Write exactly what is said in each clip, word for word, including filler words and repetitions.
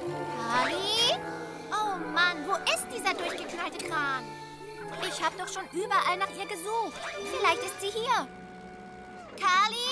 Carly? Oh Mann, wo ist dieser durchgeknallte Kran? Ich habe doch schon überall nach ihr gesucht. Vielleicht ist sie hier. Carly?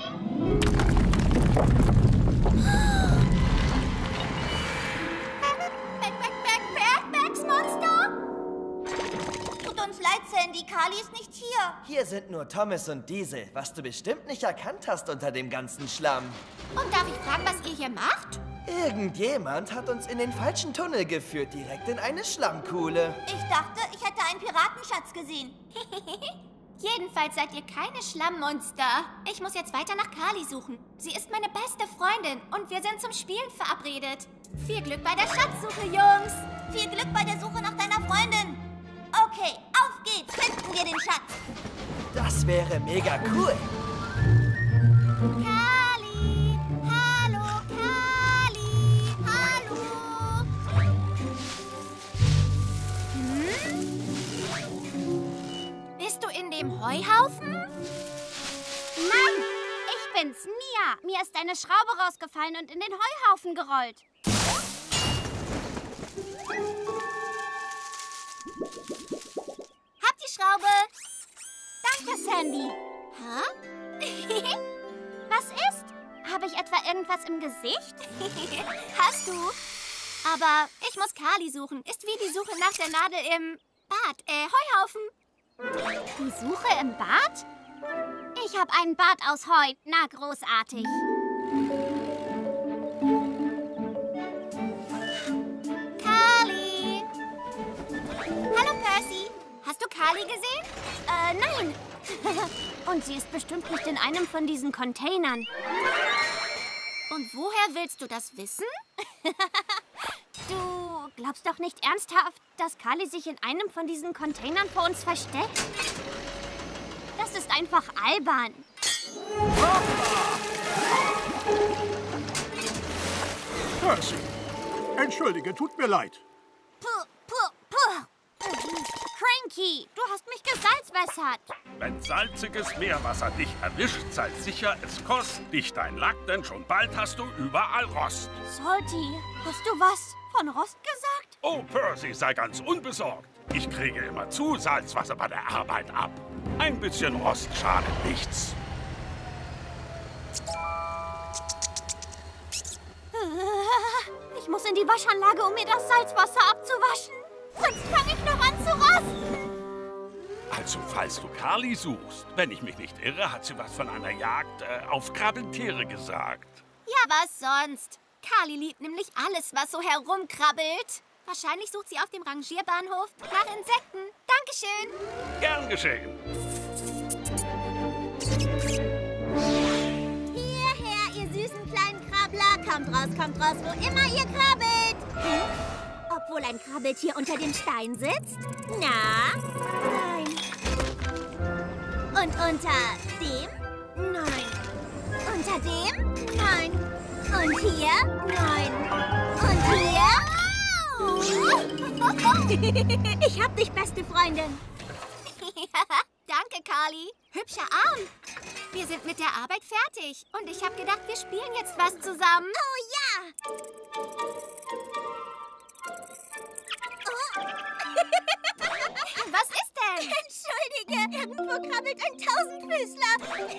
Back, back, back, back, backs, Monster? Tut uns leid, Sandy. Carly ist nicht hier. Hier sind nur Thomas und Diesel, was du bestimmt nicht erkannt hast unter dem ganzen Schlamm. Und darf ich fragen, was ihr hier macht? Irgendjemand hat uns in den falschen Tunnel geführt, direkt in eine Schlammkuhle. Ich dachte, ich hätte einen Piratenschatz gesehen. Jedenfalls seid ihr keine Schlammmonster. Ich muss jetzt weiter nach Carly suchen. Sie ist meine beste Freundin und wir sind zum Spielen verabredet. Viel Glück bei der Schatzsuche, Jungs. Viel Glück bei der Suche nach deiner Freundin. Okay, auf geht's. Finden wir den Schatz. Das wäre mega cool. Carly! Hallo, Carly! Hallo! Hm? Bist du in dem Heuhaufen? Nein, ich bin's, Mia. Mir ist eine Schraube rausgefallen und in den Heuhaufen gerollt. Hab die Schraube. Danke, Sandy. Hä? Was ist? Habe ich etwa irgendwas im Gesicht? Hast du? Aber ich muss Carly suchen. Ist wie die Suche nach der Nadel im Bad, äh, Heuhaufen. Die Suche im Bad? Ich habe einen Bad aus Heu. Na, großartig. Carly! Hallo, Percy. Hast du Carly gesehen? Äh, nein. Und sie ist bestimmt nicht in einem von diesen Containern. Und woher willst du das wissen? Du glaubst doch nicht ernsthaft, dass Carly sich in einem von diesen Containern vor uns versteckt? Das ist einfach albern. Percy, entschuldige, tut mir leid. Puh, puh, puh. Cranky, du hast mich gesalzwässert. Wenn salziges Meerwasser dich erwischt, sei sicher, es kostet dich dein Lack, denn schon bald hast du überall Rost. Salty, hast du was von Rost gesagt? Oh, Percy, sei ganz unbesorgt. Ich kriege immer zu Salzwasser bei der Arbeit ab. Ein bisschen Rost schadet nichts. Ich muss in die Waschanlage, um mir das Salzwasser abzuwaschen. Sonst fange ich noch an zu rosten. Also, falls du Carly suchst, wenn ich mich nicht irre, hat sie was von einer Jagd äh, auf Krabbeltiere gesagt. Ja, was sonst? Carly liebt nämlich alles, was so herumkrabbelt. Wahrscheinlich sucht sie auf dem Rangierbahnhof nach Insekten. Dankeschön. Gern geschehen. Hierher, ihr süßen kleinen Krabbler. Kommt raus, kommt raus, wo immer ihr krabbelt. Hm? Obwohl ein Krabbeltier unter dem Stein sitzt? Na? Nein. Und unter dem? Nein. Unter dem? Nein. Und hier? Nein. Und hier? Ich hab dich, beste Freundin. Danke, Carly. Hübscher Arm. Wir sind mit der Arbeit fertig. Und ich habe gedacht, wir spielen jetzt was zusammen. Oh ja! Oh. Was ist denn? Entschuldige, irgendwo krabbelt ein Tausendfüßler.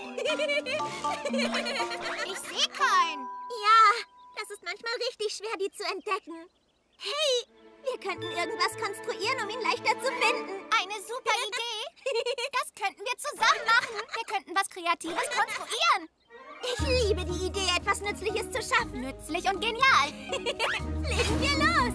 Ich sehe keinen. Ja, das ist manchmal richtig schwer, die zu entdecken. Hey, wir könnten irgendwas konstruieren, um ihn leichter zu finden. Eine super Idee. Das könnten wir zusammen machen. Wir könnten was Kreatives konstruieren. Ich liebe die Idee, etwas Nützliches zu schaffen. Nützlich und genial. Legen wir los.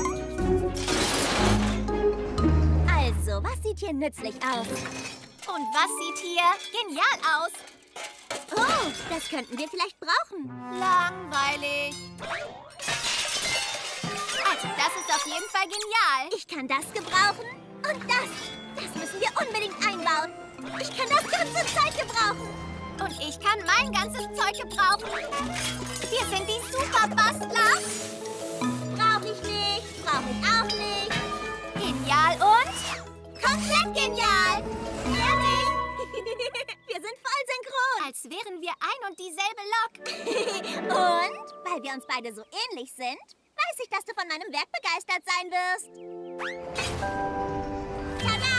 Also, was sieht hier nützlich aus? Und was sieht hier genial aus? Oh, das könnten wir vielleicht brauchen. Langweilig. Also, das ist auf jeden Fall genial. Ich kann das gebrauchen und das. Das müssen wir unbedingt einbauen. Ich kann das ganze Zeug gebrauchen. Und ich kann mein ganzes Zeug gebrauchen. Wir sind die Superbastler. Brauche ich nicht, brauche ich auch nicht. Genial und komplett genial. Fertig. Wir sind voll synchron. Als wären wir ein und dieselbe Lok. Und, weil wir uns beide so ähnlich sind, weiß ich, dass du von meinem Werk begeistert sein wirst. Tada!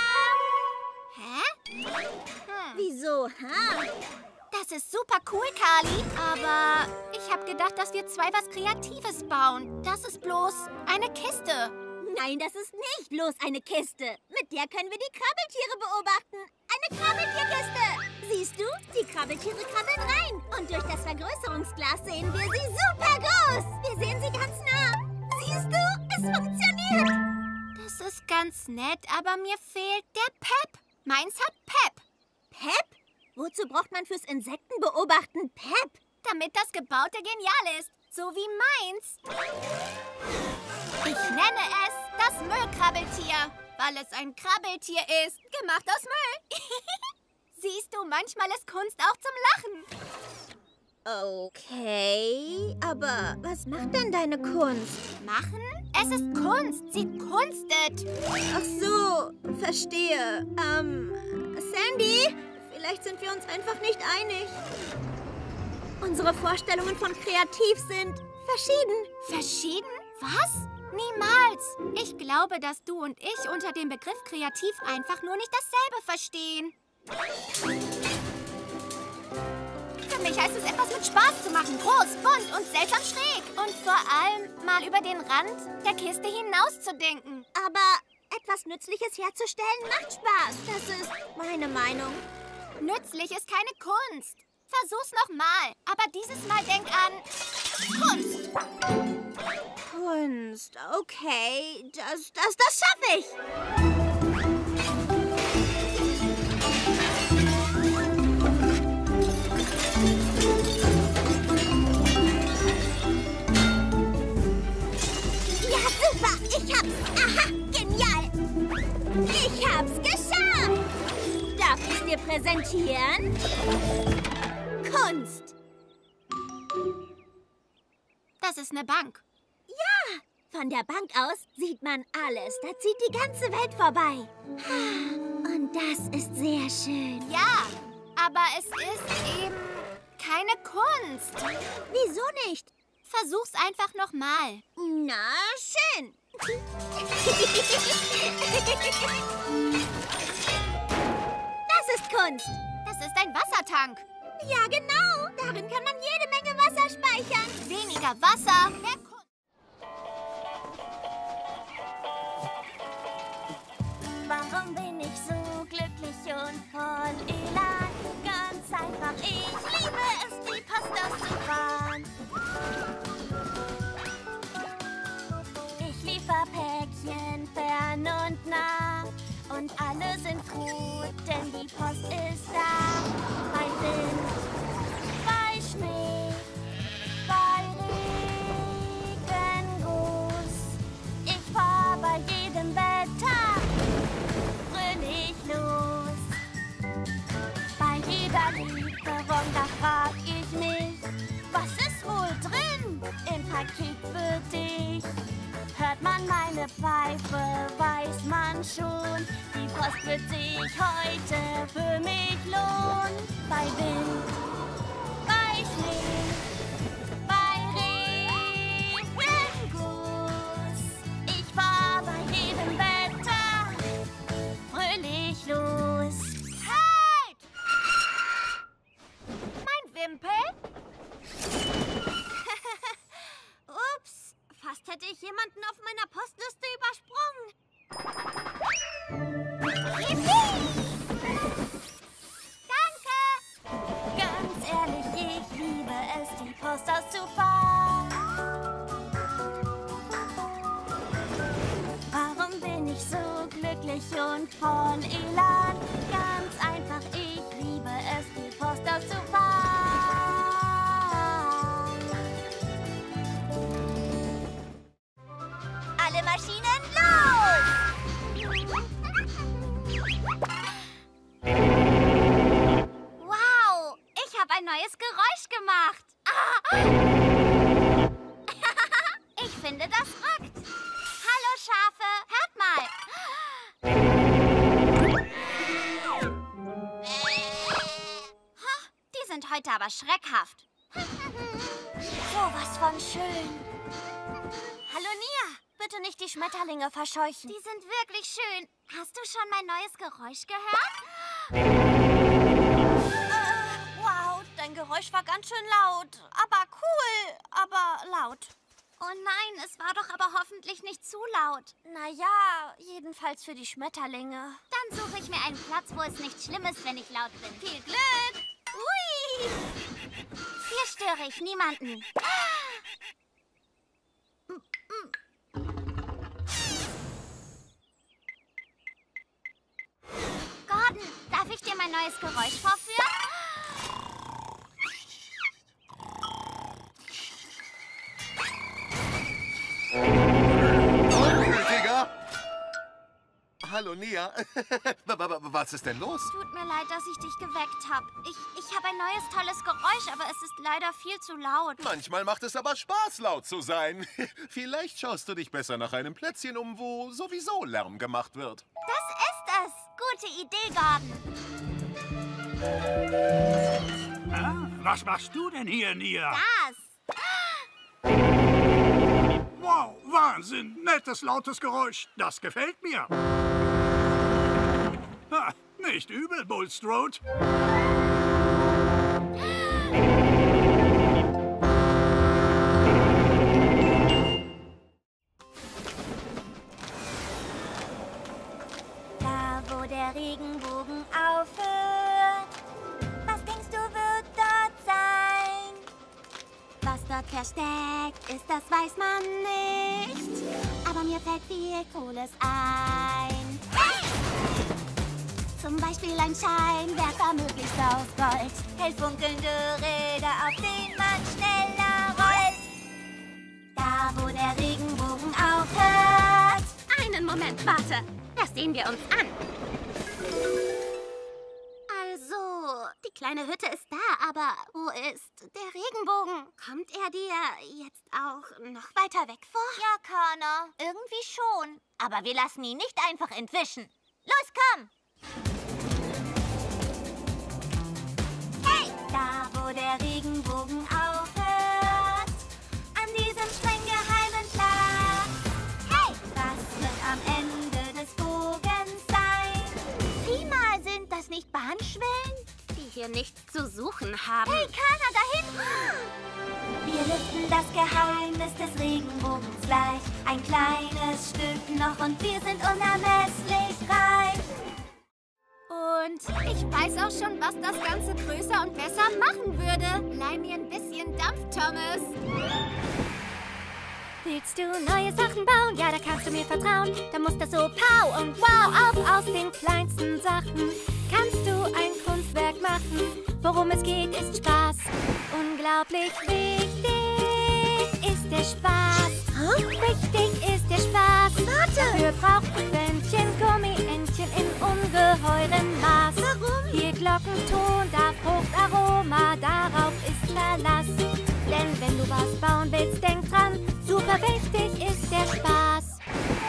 Hä? Hm. Wieso, ha? Das ist super cool, Carly. Aber ich habe gedacht, dass wir zwei was Kreatives bauen. Das ist bloß eine Kiste. Nein, das ist nicht bloß eine Kiste. Mit der können wir die Krabbeltiere beobachten. Eine Krabbeltierkiste. Siehst du? Die Krabbeltiere krabbeln rein. Und durch das Vergrößerungsglas sehen wir sie super groß. Wir sehen sie ganz nah. Siehst du? Es funktioniert. Das ist ganz nett, aber mir fehlt der Pep. Meins hat Pep. Pep? Wozu braucht man fürs Insektenbeobachten Pep? Damit das Gebaute genial ist. So wie meins. Ich nenne es das Müllkrabbeltier, weil es ein Krabbeltier ist, gemacht aus Müll. Siehst du, manchmal ist Kunst auch zum Lachen. Okay, aber was macht denn deine Kunst? Machen? Es ist Kunst. Sie kunstet. Ach so, verstehe. Ähm, Sandy, vielleicht sind wir uns einfach nicht einig. Unsere Vorstellungen von kreativ sind verschieden. Verschieden? Was? Niemals. Ich glaube, dass du und ich unter dem Begriff kreativ einfach nur nicht dasselbe verstehen. Für mich heißt es, etwas mit Spaß zu machen. Groß, bunt und seltsam schräg. Und vor allem mal über den Rand der Kiste hinauszudenken. Aber etwas Nützliches herzustellen macht Spaß. Das ist meine Meinung. Nützlich ist keine Kunst. Versuch's nochmal. Aber dieses Mal denk an Kunst. Kunst, okay. Das, das, das schaffe ich. Ja, super. Ich hab's. Aha, genial. Ich hab's geschafft. Darf ich's dir präsentieren? Kunst. Das ist eine Bank. Ja, von der Bank aus sieht man alles. Da zieht die ganze Welt vorbei. Und das ist sehr schön. Ja, aber es ist eben keine Kunst. Wieso nicht? Versuch's einfach nochmal. Na, schön. Das ist Kunst. Das ist ein Wassertank. Ja, genau. Darin kann man jede Menge Wasser speichern. Weniger Wasser, mehr Kunst. Warum bin ich so glücklich und voll Elan? Ganz einfach, ich liebe es, die Post auszufahren. Ich liefer Päckchen fern und nah. Und alle sind froh, denn die Post ist da. Bei Wind, bei Schnee, bei Regenguss. Ich fahr bei jedem Wetter fröhlich los. Bei jeder Lieferung, da frag ich mich, was ist wohl drin im Paket für dich? Hört man meine Pfeife, weiß man schon, die Post wird sich heute für mich lohnen. Bei Wind, bei Schnee, bei Regenguss. Ich fahr bei jedem Wetter fröhlich los. Halt! Mein Wimpel? Ups, fast hätte ich jemanden auf meiner Postliste übersprungen. Yippie! Danke! Ganz ehrlich, ich liebe es, die Post auszufahren. Warum bin ich so glücklich und voll Elan? Ganz einfach, ich liebe es, die Post auszufahren. Alle Maschinen los! Wow, ich habe ein neues Geräusch gemacht. Ah. Ich finde, das rockt. Hallo, Schafe, hört mal. Ha, die sind heute aber schreckhaft. sowas von schön. Hallo, Nia. Bitte nicht die Schmetterlinge verscheuchen. Die sind wirklich schön. Hast du schon mein neues Geräusch gehört? Äh, wow, dein Geräusch war ganz schön laut. Aber cool, aber laut. Oh nein, es war doch aber hoffentlich nicht zu laut. Naja, jedenfalls für die Schmetterlinge. Dann suche ich mir einen Platz, wo es nicht schlimm ist, wenn ich laut bin. Viel Glück! Ui! Hier störe ich niemanden. Gordon, darf ich dir mein neues Geräusch vorführen? Ungültiger! Hallo, Nia. Was ist denn los? Tut mir leid, dass ich dich geweckt habe. Ich, ich habe ein neues, tolles Geräusch, aber es ist leider viel zu laut. Manchmal macht es aber Spaß, laut zu sein. Vielleicht schaust du dich besser nach einem Plätzchen um, wo sowieso Lärm gemacht wird. Das ist es. Gute Idee, Gordon. Ah, was machst du denn hier, Nia? Das. Wow, Wahnsinn. Nettes, lautes Geräusch. Das gefällt mir. Ha, nicht übel, Bulstrode. Da, wo der Regenbogen aufhört, was denkst du, wird dort sein? Was dort versteckt ist, das weiß man nicht. Aber mir fällt viel Cooles ein. Hey! Zum Beispiel ein Scheinwerfer, möglichst aus Gold. Hell funkelnde Räder, auf denen man schneller rollt. Da, wo der Regenbogen aufhört. Einen Moment, warte. Das sehen wir uns an. Also, die kleine Hütte ist da, aber wo ist der Regenbogen? Kommt er dir jetzt auch noch weiter weg vor? Ja, Connor, irgendwie schon. Aber wir lassen ihn nicht einfach entwischen. Los, komm! Hey! Da, wo der Regenbogen aufhört, an diesem streng geheimen Platz. Hey! Was wird am Ende des Bogens sein? Sieh mal, sind das nicht Bahnschwellen? Die hier nichts zu suchen haben. Hey, Connor, da hinten! Wir lüften das Geheimnis des Regenbogens gleich. Ein kleines Stück noch und wir sind unermesslich reich. Und ich weiß auch schon, was das Ganze größer und besser machen würde. Leih mir ein bisschen Dampf, Thomas. Willst du neue Sachen bauen? Ja, da kannst du mir vertrauen. Da muss das so pow und wow auf. Aus den kleinsten Sachen kannst du ein Kunstwerk machen. Worum es geht, ist Spaß. Unglaublich wichtig ist der Spaß. Huh? Wichtig ist der Spaß. Warte! Dafür braucht ein Bändchen Gummientchen in ungeheurem Maß. Warum? Hier Glockenton, da Fruchtaroma, darauf ist Verlass. Denn wenn du was bauen willst, denk dran, super wichtig ist der Spaß.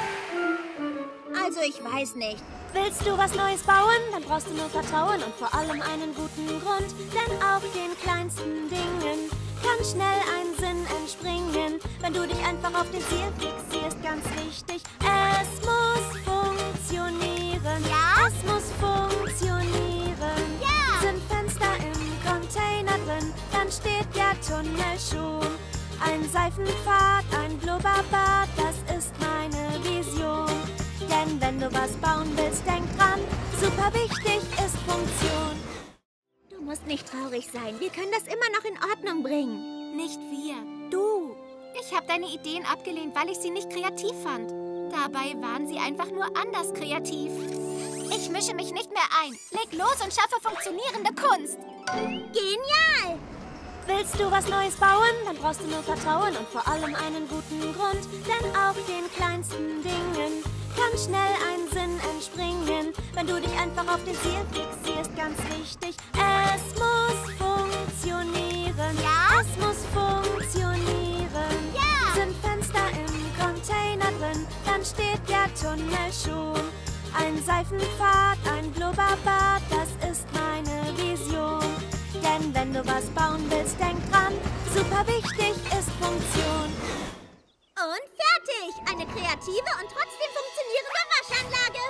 Also ich weiß nicht. Willst du was Neues bauen? Dann brauchst du nur Vertrauen und vor allem einen guten Grund. Denn auf den kleinsten Dingen kann schnell ein Sinn entspringen. Wenn du dich einfach auf den Ziel fixierst, ganz wichtig, es muss funktionieren. Ja? Es muss funktionieren. Ja! Sind Fenster im Container drin, dann steht der Tunnel schon. Ein Seifenpfad, ein Blubberbad, das ist meine Vision. Denn wenn du was bauen willst, denk dran, super wichtig ist Funktion. Du musst nicht traurig sein. Wir können das immer noch in Ordnung bringen. Nicht wir, du. Ich habe deine Ideen abgelehnt, weil ich sie nicht kreativ fand. Dabei waren sie einfach nur anders kreativ. Ich mische mich nicht mehr ein. Leg los und schaffe funktionierende Kunst. Genial! Willst du was Neues bauen? Dann brauchst du nur Vertrauen und vor allem einen guten Grund. Denn auf den kleinsten Dingen kann schnell ein Sinn entspringen. Wenn du dich einfach auf den Ziel fixierst, ganz wichtig, es muss funktionieren. Ja? Es muss funktionieren. Ja! Sind Fenster im Container drin, dann steht der Tunnel schon. Ein Seifenpfad, ein Blubberbad, das ist meine Vision. Denn wenn du was bauen willst, denk dran. Super wichtig ist Funktion. Und fertig! Eine kreative und trotzdem funktionierende Waschanlage.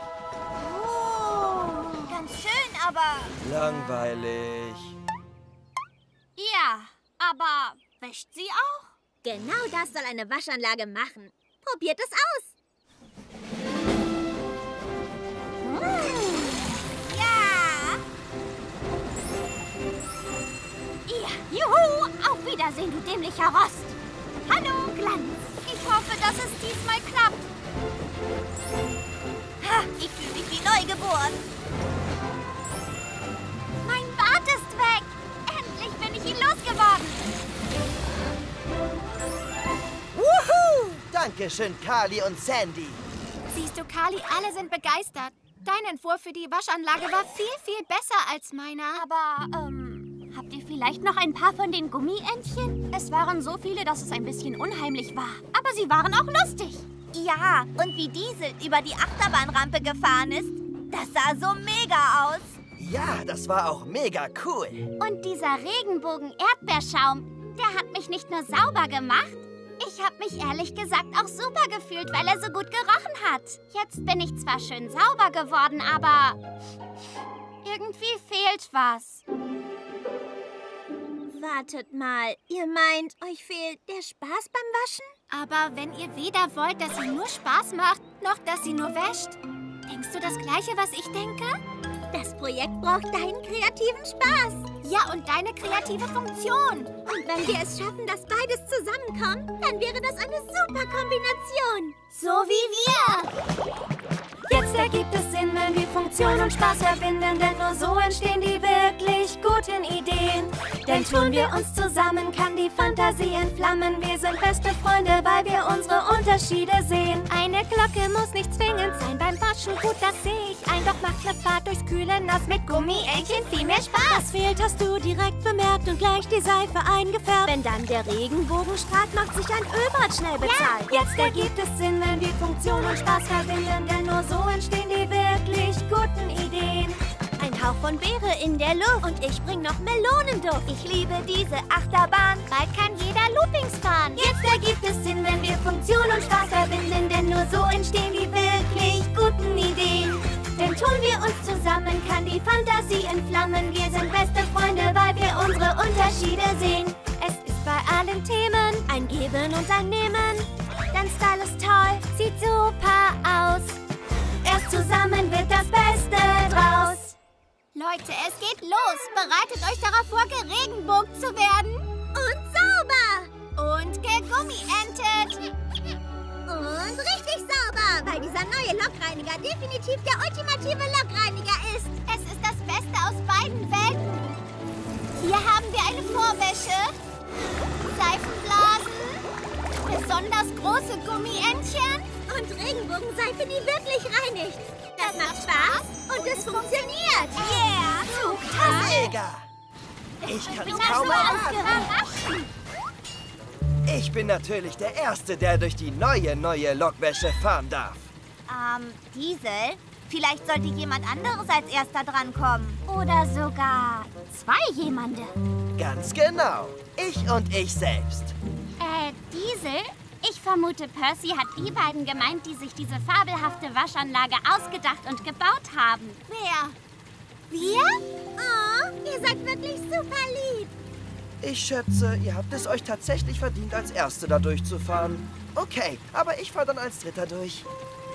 Oh, ganz schön, aber... Langweilig. Ja, aber wäscht sie auch? Genau das soll eine Waschanlage machen. Probiert es aus. Ja! Ja, juhu! Auf Wiedersehen, du dämlicher Rost! Hallo, Glanz! Ich hoffe, dass es diesmal klappt. Ha, ich fühle mich wie neugeboren. Mein Bart ist weg! Endlich bin ich ihn losgeworden! Wuhu! Dankeschön, Carly und Sandy. Siehst du, Carly, alle sind begeistert. Dein Entwurf für die Waschanlage war viel, viel besser als meiner. Aber, ähm, habt ihr vielleicht noch ein paar von den Gummientchen? Es waren so viele, dass es ein bisschen unheimlich war. Aber sie waren auch lustig. Ja, und wie Diesel über die Achterbahnrampe gefahren ist, das sah so mega aus. Ja, das war auch mega cool. Und dieser Regenbogen-Erdbeerschaum, der hat mich nicht nur sauber gemacht, ich habe mich ehrlich gesagt auch super gefühlt, weil er so gut gerochen hat. Jetzt bin ich zwar schön sauber geworden, aber irgendwie fehlt was. Wartet mal, ihr meint, euch fehlt der Spaß beim Waschen? Aber wenn ihr weder wollt, dass sie nur Spaß macht, noch dass sie nur wäscht, denkst du das Gleiche, was ich denke? Das Projekt braucht deinen kreativen Spaß. Ja, und deine kreative Funktion. Und wenn wir es schaffen, dass beides zusammenkommt, dann wäre das eine super Kombination. So wie wir. Jetzt ergibt es Sinn, wenn wir Funktion und Spaß verbinden, denn nur so entstehen die wirklich guten Ideen. Denn tun wir uns zusammen, kann die Fantasie entflammen. Wir sind beste Freunde, weil wir unsere Unterschiede sehen. Eine Glocke muss nicht zwingend sein beim Waschen, gut, das sehe ich ein. Doch macht eine Fahrt durchs kühle Nass mit Gummientchen viel mehr Spaß. Was fehlt, hast du direkt bemerkt und gleich die Seife eingefärbt. Wenn dann der Regenbogen strahlt, macht sich ein Ölbad schnell bezahlt. Ja, jetzt ergibt es Sinn, wenn wir Funktion und Spaß verbinden, denn nur so entstehen die wirklich guten Ideen. Ein Hauch von Beere in der Luft und ich bring noch Melonenduft. Ich liebe diese Achterbahn. Bald kann jeder Loopings fahren. Jetzt ergibt es Sinn, wenn wir Funktion und Spaß verbinden, denn nur so entstehen die wirklich guten Ideen. Denn tun wir uns zusammen, kann die Fantasie entflammen. Wir sind beste Freunde, weil wir unsere Unterschiede sehen. Es ist bei allen Themen ein Geben und ein Nehmen. Dein Style ist toll, sieht super aus. Erst zusammen wird das Beste draus. Leute, es geht los. Bereitet euch darauf vor, geregenbogt zu werden. Und sauber. Und gegummientet. Und richtig sauber, weil dieser neue Lokreiniger definitiv der ultimative Lokreiniger ist. Es ist das Beste aus beiden Welten. Hier haben wir eine Vorwäsche, Seifenblasen, besonders große Gummientchen und Regenbogenseife, die wirklich reinigt. Das macht Spaß und es funktioniert. Yeah! Super! Mega! Ich kann's kaum erwarten. Ich bin natürlich der Erste, der durch die neue, neue Lokwäsche fahren darf. Ähm, Diesel? Vielleicht sollte jemand anderes als Erster drankommen. Oder sogar zwei jemande. Ganz genau. Ich und ich selbst. Äh, Diesel? Ich vermute, Percy hat die beiden gemeint, die sich diese fabelhafte Waschanlage ausgedacht und gebaut haben. Wer? Wir? Oh, ihr seid wirklich super lieb. Ich schätze, ihr habt es euch tatsächlich verdient, als Erste da durchzufahren. Okay, aber ich fahre dann als Dritter durch.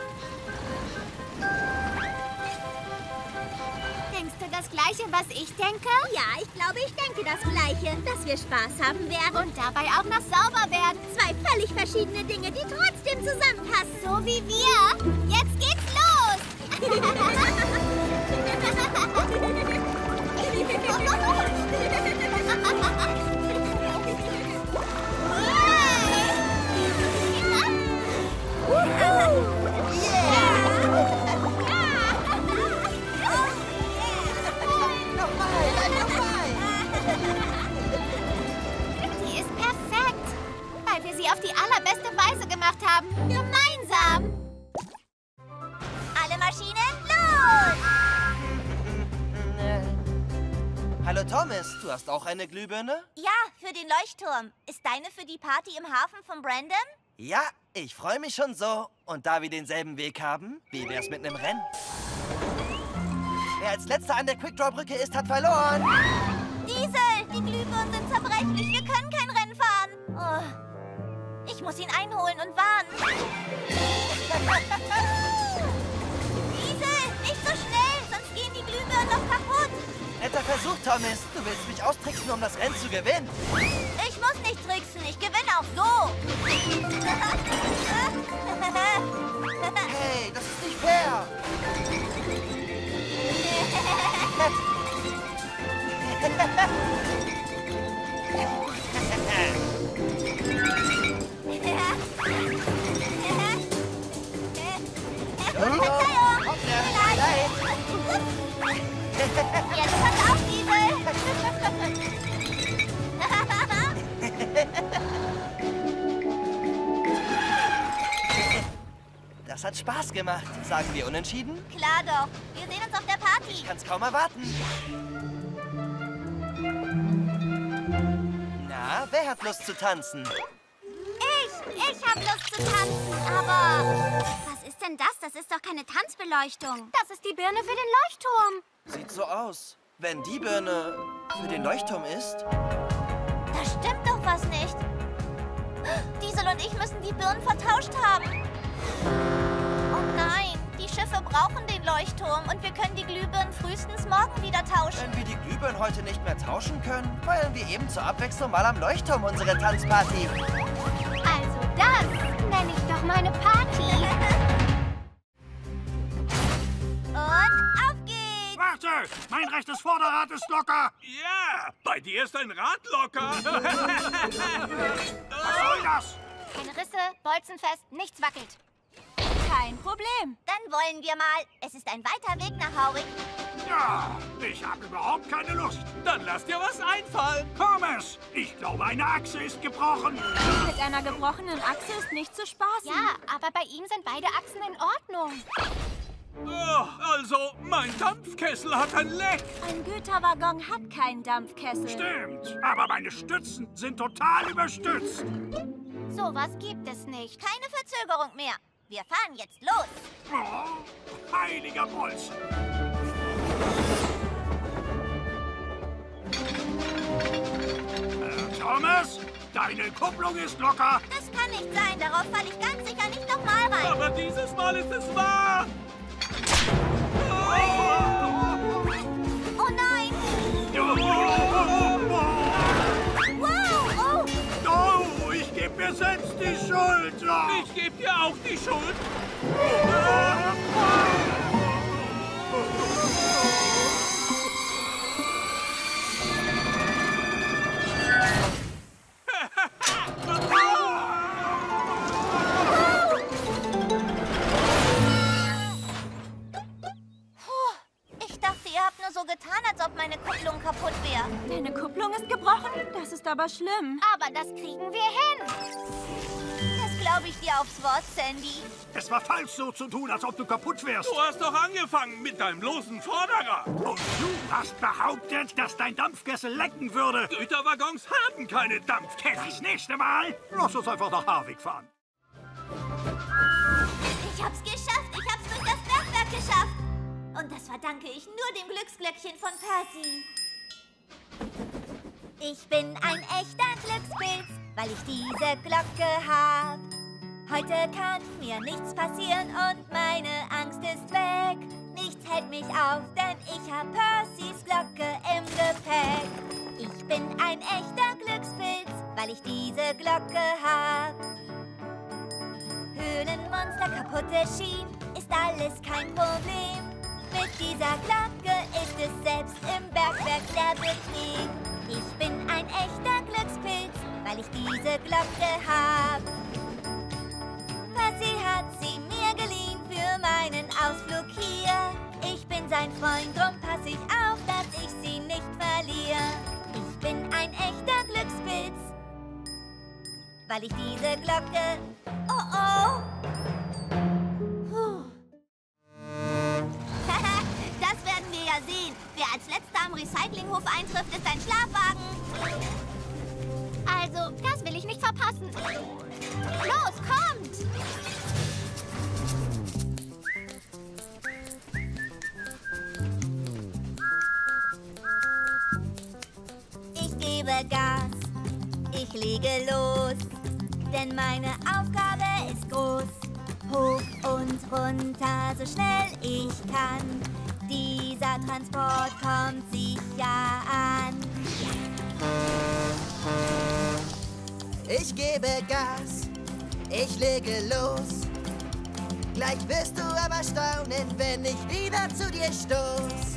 Denkst du das Gleiche, was ich denke? Ja, ich glaube, ich denke das Gleiche, dass wir Spaß haben werden. Und dabei auch noch sauber werden. Zwei völlig verschiedene Dinge, die trotzdem zusammenpassen. So wie wir. Jetzt geht's los! Die ist perfekt, weil wir sie auf die allerbeste Weise gemacht haben. Gemeinsam. Alle Maschinen, los! Hallo Thomas, du hast auch eine Glühbirne? Ja, für den Leuchtturm. Ist deine für die Party im Hafen von Brandon? Ja, ich freue mich schon so. Und da wir denselben Weg haben, wie wär's mit einem Rennen? Wer als letzter an der Quickdraw-Brücke ist, hat verloren. Diesel, die Glühbirnen sind zerbrechlich. Wir können kein Rennen fahren. Oh, ich muss ihn einholen und warnen. Diesel, nicht so schnell, sonst gehen die Glühbirnen noch kaputt. Netter Versuch, Thomas. Du willst mich austricksen, um das Rennen zu gewinnen. Ich muss nicht tricksen, ich gewinne auch so. Hey, das ist nicht fair. Verzeihung. Nein. Jetzt pass auf, Diesel. Das hat Spaß gemacht. Sagen wir unentschieden? Klar doch. Wir sehen uns auf der Party. Ich kann's kaum erwarten. Na, wer hat Lust zu tanzen? Ich, ich hab Lust zu tanzen, aber... Was ist denn das? Das ist doch keine Tanzbeleuchtung. Das ist die Birne für den Leuchtturm. Sieht so aus. Wenn die Birne für den Leuchtturm ist... Da stimmt doch was nicht. Diesel und ich müssen die Birnen vertauscht haben. Oh nein, die Schiffe brauchen den Leuchtturm und wir können die Glühbirnen frühestens morgen wieder tauschen. Wenn wir die Glühbirnen heute nicht mehr tauschen können, feiern wir eben zur Abwechslung mal am Leuchtturm unsere Tanzparty. Also das nenne ich doch meine Party. Und auf geht's! Warte! Mein rechtes Vorderrad ist locker! Ja, bei dir ist ein Rad locker. Was soll das? Keine Risse, bolzenfest, nichts wackelt. Kein Problem. Dann wollen wir mal. Es ist ein weiter Weg nach Haurik. Ja, ich habe überhaupt keine Lust. Dann lass dir was einfallen. Thomas, ich glaube, eine Achse ist gebrochen. Mit einer gebrochenen Achse ist nicht zu spaßen. Ja, aber bei ihm sind beide Achsen in Ordnung. Oh, also, mein Dampfkessel hat ein Leck. Ein Güterwaggon hat keinen Dampfkessel. Stimmt, aber meine Stützen sind total überstützt. Sowas gibt es nicht. Keine Verzögerung mehr. Wir fahren jetzt los. Oh, heiliger Bolzen. Äh, Thomas, deine Kupplung ist locker. Das kann nicht sein. Darauf falle ich ganz sicher nicht nochmal rein. Aber dieses Mal ist es wahr. Oh nein. Wow. Oh. Oh, ich gebe mir selbst die Schuld. Ich gebe dir auch die Schuld. Ich dachte, ihr habt nur so getan, als ob meine Kupplung kaputt wäre. Deine Kupplung ist gebrochen? Das ist aber schlimm. Aber das kriegen wir hin. Das glaube ich dir aufs Wort, Sandy. Es war falsch, so zu tun, als ob du kaputt wärst. Du hast doch angefangen mit deinem losen Vorderrad. Und du hast behauptet, dass dein Dampfkessel lecken würde. Güterwaggons haben keine Dampfkessel. Das nächste Mal lass uns einfach nach Harwig fahren. Ich hab's geschafft. Ich hab's durch das Bergwerk geschafft. Und das verdanke ich nur dem Glücksglöckchen von Percy. Ich bin ein echter Glückspilz, weil ich diese Glocke hab. Heute kann mir nichts passieren und meine Angst ist weg. Nichts hält mich auf, denn ich hab Percys Glocke im Gepäck. Ich bin ein echter Glückspilz, weil ich diese Glocke hab. Höhlenmonster, kaputte Schienen, ist alles kein Problem. Mit dieser Glocke ist es selbst im Bergwerk sehr bequem. Ich bin ein echter Glückspilz, weil ich diese Glocke hab. Percy hat sie mir geliehen für meinen Ausflug hier. Ich bin sein Freund, drum pass ich auf, dass ich sie nicht verliere. Ich bin ein echter Glückspilz, weil ich diese Glocke... Oh, oh! Puh. Das werden wir ja sehen. Wer als letzter am Recyclinghof eintrifft, ist ein Schlafwagen. Also, das will ich nicht verpassen. Los, kommt! Ich gebe Gas, ich lege los, denn meine Aufgabe ist groß. Hoch und runter, so schnell ich kann. Dieser Transport kommt sicher an. Ich gebe Gas, ich lege los. Gleich wirst du aber staunen, wenn ich wieder zu dir stoß.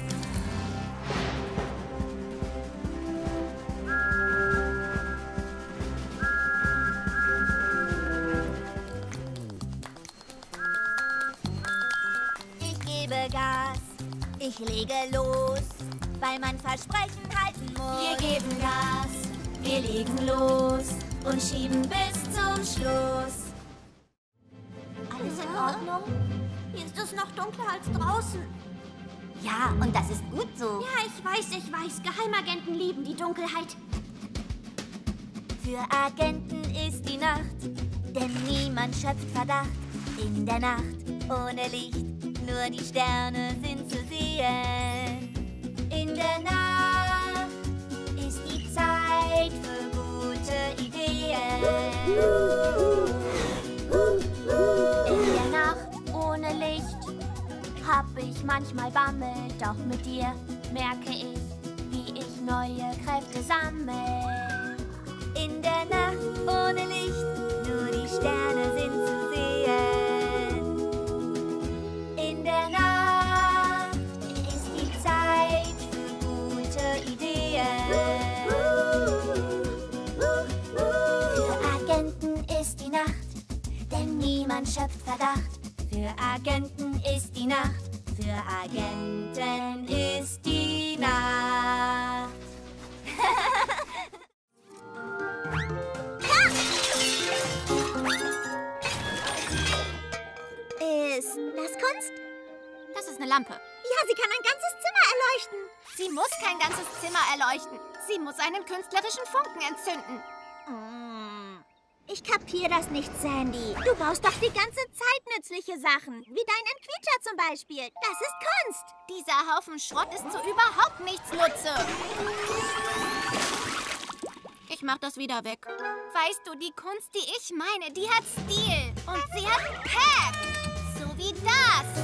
Gas, ich lege los, weil man Versprechen halten muss. Wir geben Gas, wir legen los und schieben bis zum Schluss. Alles in Ordnung? Hier ist es noch dunkler als draußen. Ja, und das ist gut so. Ja, ich weiß, ich weiß. Geheimagenten lieben die Dunkelheit. Für Agenten ist die Nacht, denn niemand schöpft Verdacht. In der Nacht ohne Licht, nur die Sterne sind zu sehen. In der Nacht ist die Zeit für gute Ideen. In der Nacht ohne Licht hab ich manchmal Bammel, doch mit dir merke ich, wie ich neue Kräfte sammle. In der Nacht ohne Licht, nur die Sterne sind zu sehen. In der Nacht ist die Zeit für gute Ideen. Für Agenten ist die Nacht, denn niemand schöpft Verdacht. Für Agenten ist die Nacht, für Agenten ist die Nacht. Ist das Kunst? Das ist eine Lampe. Ja, sie kann ein ganzes Zimmer erleuchten. Sie muss kein ganzes Zimmer erleuchten. Sie muss einen künstlerischen Funken entzünden. Mm. Ich kapier das nicht, Sandy. Du baust doch die ganze Zeit nützliche Sachen. Wie dein Entquietscher zum Beispiel. Das ist Kunst. Dieser Haufen Schrott ist zu überhaupt nichts Nutze. Ich mach das wieder weg. Weißt du, die Kunst, die ich meine, die hat Stil. Und sie hat Pep. So wie das.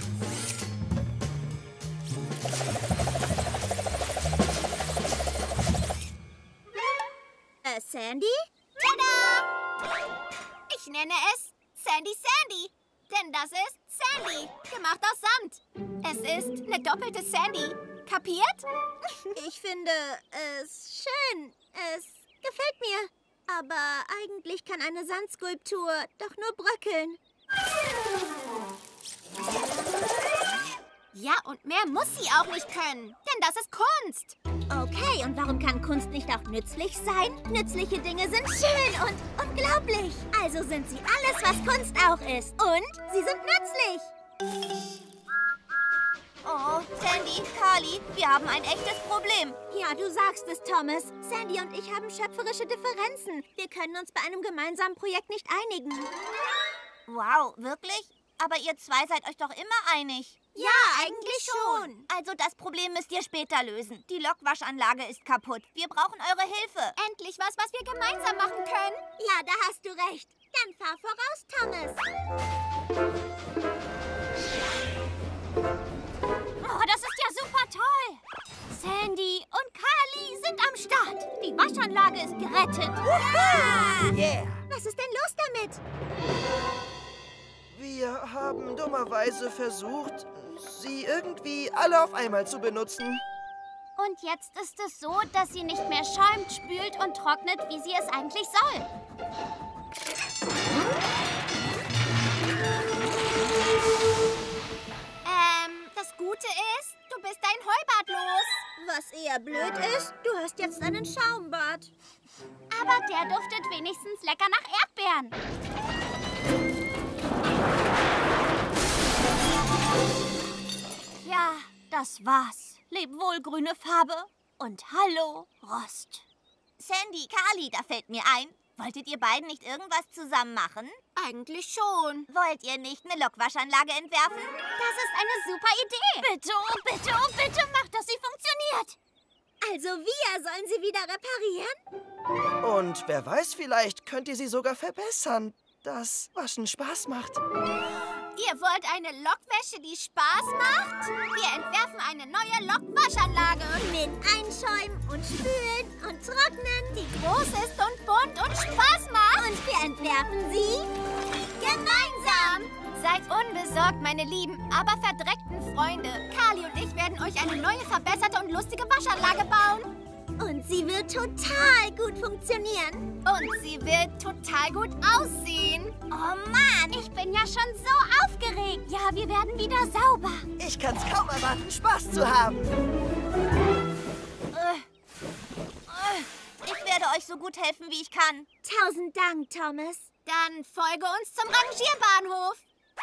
Äh, Sandy? Tada! Ich nenne es Sandy Sandy. Denn das ist Sandy, gemacht aus Sand. Es ist eine doppelte Sandy. Kapiert? Ich finde es schön. Es gefällt mir. Aber eigentlich kann eine Sandskulptur doch nur bröckeln. Ja, und mehr muss sie auch nicht können. Denn das ist Kunst. Okay, und warum kann Kunst nicht auch nützlich sein? Nützliche Dinge sind schön und unglaublich. Also sind sie alles, was Kunst auch ist. Und sie sind nützlich. Oh, Sandy, Carly, wir haben ein echtes Problem. Ja, du sagst es, Thomas. Sandy und ich haben schöpferische Differenzen. Wir können uns bei einem gemeinsamen Projekt nicht einigen. Wow, wirklich? Aber ihr zwei seid euch doch immer einig. Ja, eigentlich schon. Also das Problem müsst ihr später lösen. Die Lokwaschanlage ist kaputt. Wir brauchen eure Hilfe. Endlich was, was wir gemeinsam machen können. Ja, da hast du recht. Dann fahr voraus, Thomas. Oh, das ist ja super toll. Sandy und Carly sind am Start. Die Waschanlage ist gerettet. Ja! Yeah! Was ist denn los damit? Wir haben dummerweise versucht, sie irgendwie alle auf einmal zu benutzen. Und jetzt ist es so, dass sie nicht mehr schäumt, spült und trocknet, wie sie es eigentlich soll. Ähm, das Gute ist, du bist dein Heubad los. Was eher blöd ist, du hast jetzt einen Schaumbad. Aber der duftet wenigstens lecker nach Erdbeeren. Ja, das war's. Leb wohl, grüne Farbe. Und hallo, Rost. Sandy, Carly, da fällt mir ein. Wolltet ihr beiden nicht irgendwas zusammen machen? Eigentlich schon. Wollt ihr nicht eine Lokwaschanlage entwerfen? Das ist eine super Idee. Bitte, oh bitte, oh bitte, macht, dass sie funktioniert. Also wir sollen sie wieder reparieren? Und wer weiß, vielleicht könnt ihr sie sogar verbessern, dass Waschen Spaß macht. Ihr wollt eine Lokwäsche, die Spaß macht? Wir entwerfen eine neue Lokwaschanlage. Mit Einschäumen und Spülen und Trocknen. Die groß ist und bunt und Spaß macht. Und wir entwerfen sie gemeinsam. Seid unbesorgt, meine lieben, aber verdreckten Freunde. Carly und ich werden euch eine neue, verbesserte und lustige Waschanlage bauen. Und sie wird total gut funktionieren. Und sie wird total gut aussehen. Oh Mann, ich bin ja schon so aufgeregt. Ja, wir werden wieder sauber. Ich kann's kaum erwarten, Spaß zu haben. Ich werde euch so gut helfen, wie ich kann. Tausend Dank, Thomas. Dann folge uns zum Rangierbahnhof.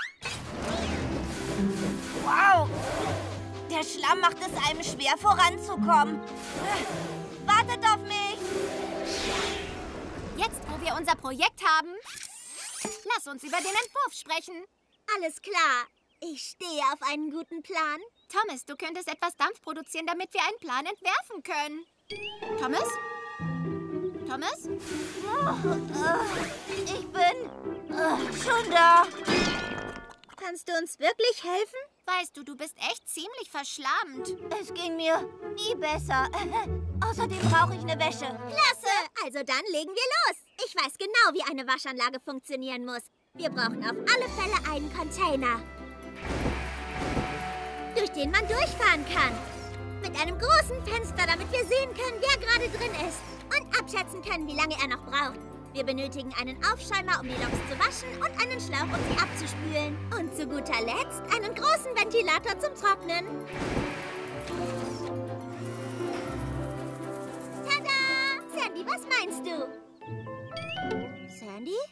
Wow, der Schlamm macht es einem schwer voranzukommen. Wartet auf mich. Jetzt, wo wir unser Projekt haben, lass uns über den Entwurf sprechen. Alles klar. Ich stehe auf einen guten Plan. Thomas, du könntest etwas Dampf produzieren, damit wir einen Plan entwerfen können. Thomas? Thomas? Ich bin schon da. Kannst du uns wirklich helfen? Weißt du, du bist echt ziemlich verschlammt. Es ging mir nie besser. Außerdem brauche ich eine Wäsche. Klasse! Also dann legen wir los. Ich weiß genau, wie eine Waschanlage funktionieren muss. Wir brauchen auf alle Fälle einen Container, durch den man durchfahren kann. Mit einem großen Fenster, damit wir sehen können, wer gerade drin ist. Und abschätzen können, wie lange er noch braucht. Wir benötigen einen Aufschäumer, um die Loks zu waschen und einen Schlauch, um sie abzuspülen. Und zu guter Letzt einen großen Ventilator zum Trocknen. Tada! Sandy, was meinst du? Sandy?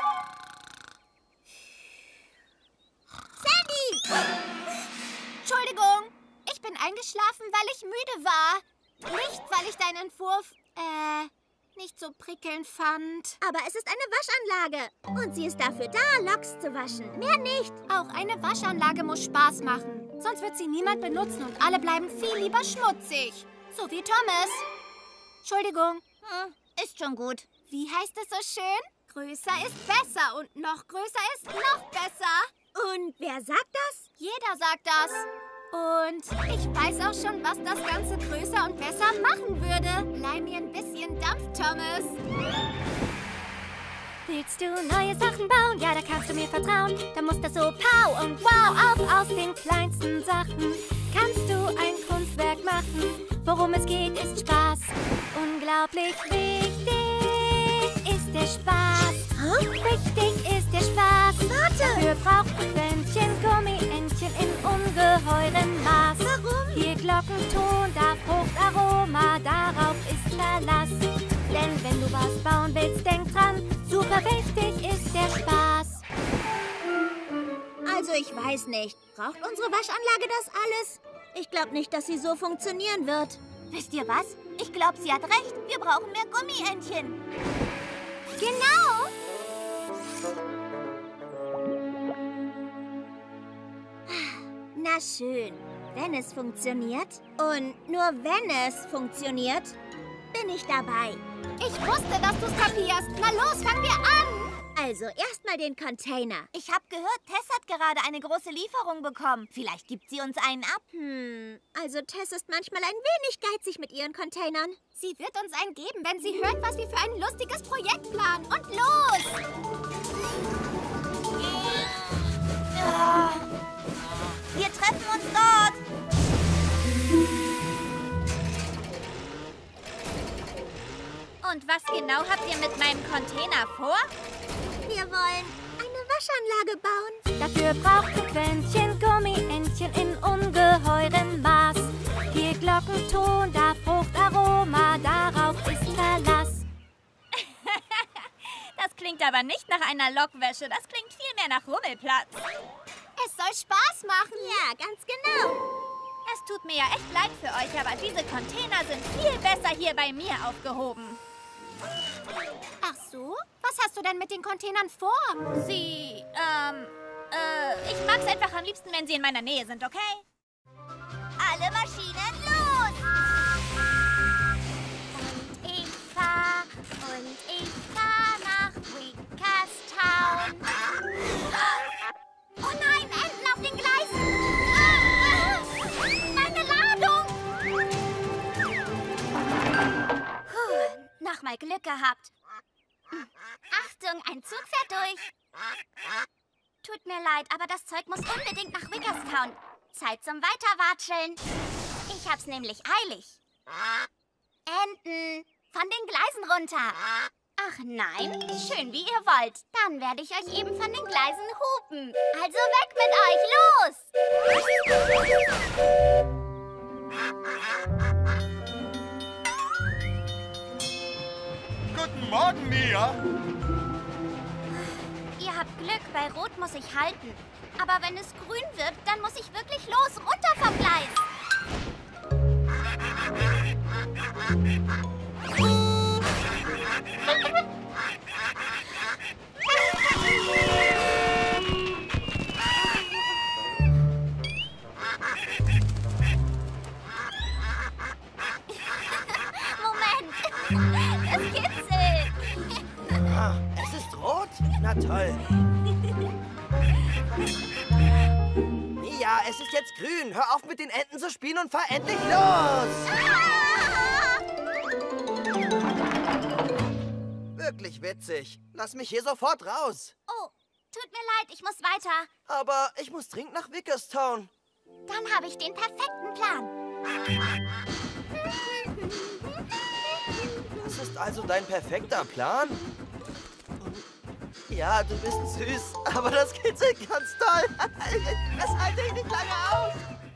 Sandy! Entschuldigung, ich bin eingeschlafen, weil ich müde war. Nicht, weil ich deinen Entwurf, äh... nicht so prickelnd fand. Aber es ist eine Waschanlage. Und sie ist dafür da, Loks zu waschen. Mehr nicht. Auch eine Waschanlage muss Spaß machen. Sonst wird sie niemand benutzen und alle bleiben viel lieber schmutzig. So wie Thomas. Entschuldigung. Hm, ist schon gut. Wie heißt es so schön? Größer ist besser und noch größer ist noch besser. Und wer sagt das? Jeder sagt das. Und ich weiß auch schon, was das Ganze größer und besser machen würde. Leih mir ein bisschen Dampf, Thomas. Willst du neue Sachen bauen? Ja, da kannst du mir vertrauen. Da muss das so pow und wow auf aus den kleinsten Sachen. Kannst du ein Kunstwerk machen? Worum es geht, ist Spaß. Unglaublich wichtig ist der Spaß. Huh? Wichtig ist der Spaß. Warte! Dafür braucht ein Quäntchen Gummientchen in ungeheurem Maß. Warum? Hier Glockenton, da Fruchtaroma, darauf ist Verlass. Denn wenn du was bauen willst, denk dran, super wichtig ist der Spaß. Also ich weiß nicht, braucht unsere Waschanlage das alles? Ich glaube nicht, dass sie so funktionieren wird. Wisst ihr was? Ich glaube, sie hat recht. Wir brauchen mehr Gummientchen. Genau! Na schön, wenn es funktioniert. Und nur wenn es funktioniert, bin ich dabei. Ich wusste, dass du es kapierst. Na los, fangen wir an! Also, erstmal den Container. Ich habe gehört, Tess hat gerade eine große Lieferung bekommen. Vielleicht gibt sie uns einen ab. Hm, also Tess ist manchmal ein wenig geizig mit ihren Containern. Sie wird uns einen geben, wenn sie hört, was wir für ein lustiges Projekt planen. Und los! Ja. Wir treffen uns dort. Und was genau habt ihr mit meinem Container vor? Wir wollen eine Waschanlage bauen. Dafür braucht ein Quäntchen Gummientchen in ungeheurem Maß. Hier Glockenton, da Fruchtaroma, darauf ist Verlass. Das klingt aber nicht nach einer Lokwäsche, das klingt vielmehr nach Rummelplatz. Es soll Spaß machen. Ja, ganz genau. Es tut mir ja echt leid für euch, aber diese Container sind viel besser hier bei mir aufgehoben. Ach so? Was hast du denn mit den Containern vor? Sie, ähm, äh, ich mag's einfach am liebsten, wenn sie in meiner Nähe sind, okay? Alle Maschinen los! Und ich fahr, und ich fahr nach Wickerstown. Oh nein, Enten auf den Gleisen! Meine Ladung! Puh, nochmal Glück gehabt. Achtung, ein Zug fährt durch. Tut mir leid, aber das Zeug muss unbedingt nach Wickerstown. Zeit zum Weiterwatscheln. Ich hab's nämlich eilig. Enten, von den Gleisen runter. Ach nein, schön wie ihr wollt. Dann werde ich euch eben von den Gleisen hupen. Also weg mit euch, los! Guten Morgen, Mia. Ihr habt Glück, bei Rot muss ich halten. Aber wenn es grün wird, dann muss ich wirklich los, runter vom Gleis. Moment, es kitzelt. Ah, es ist rot? Na toll. Mia, es ist jetzt grün. Hör auf mit den Enten zu spielen und fahr endlich los. Ah! Wirklich witzig. Lass mich hier sofort raus. Oh, tut mir leid, ich muss weiter. Aber ich muss dringend nach Wickerstown. Dann habe ich den perfekten Plan. Das ist also dein perfekter Plan? Ja, du bist süß, aber das kitzelt ganz toll. Das halte ich nicht lange aus.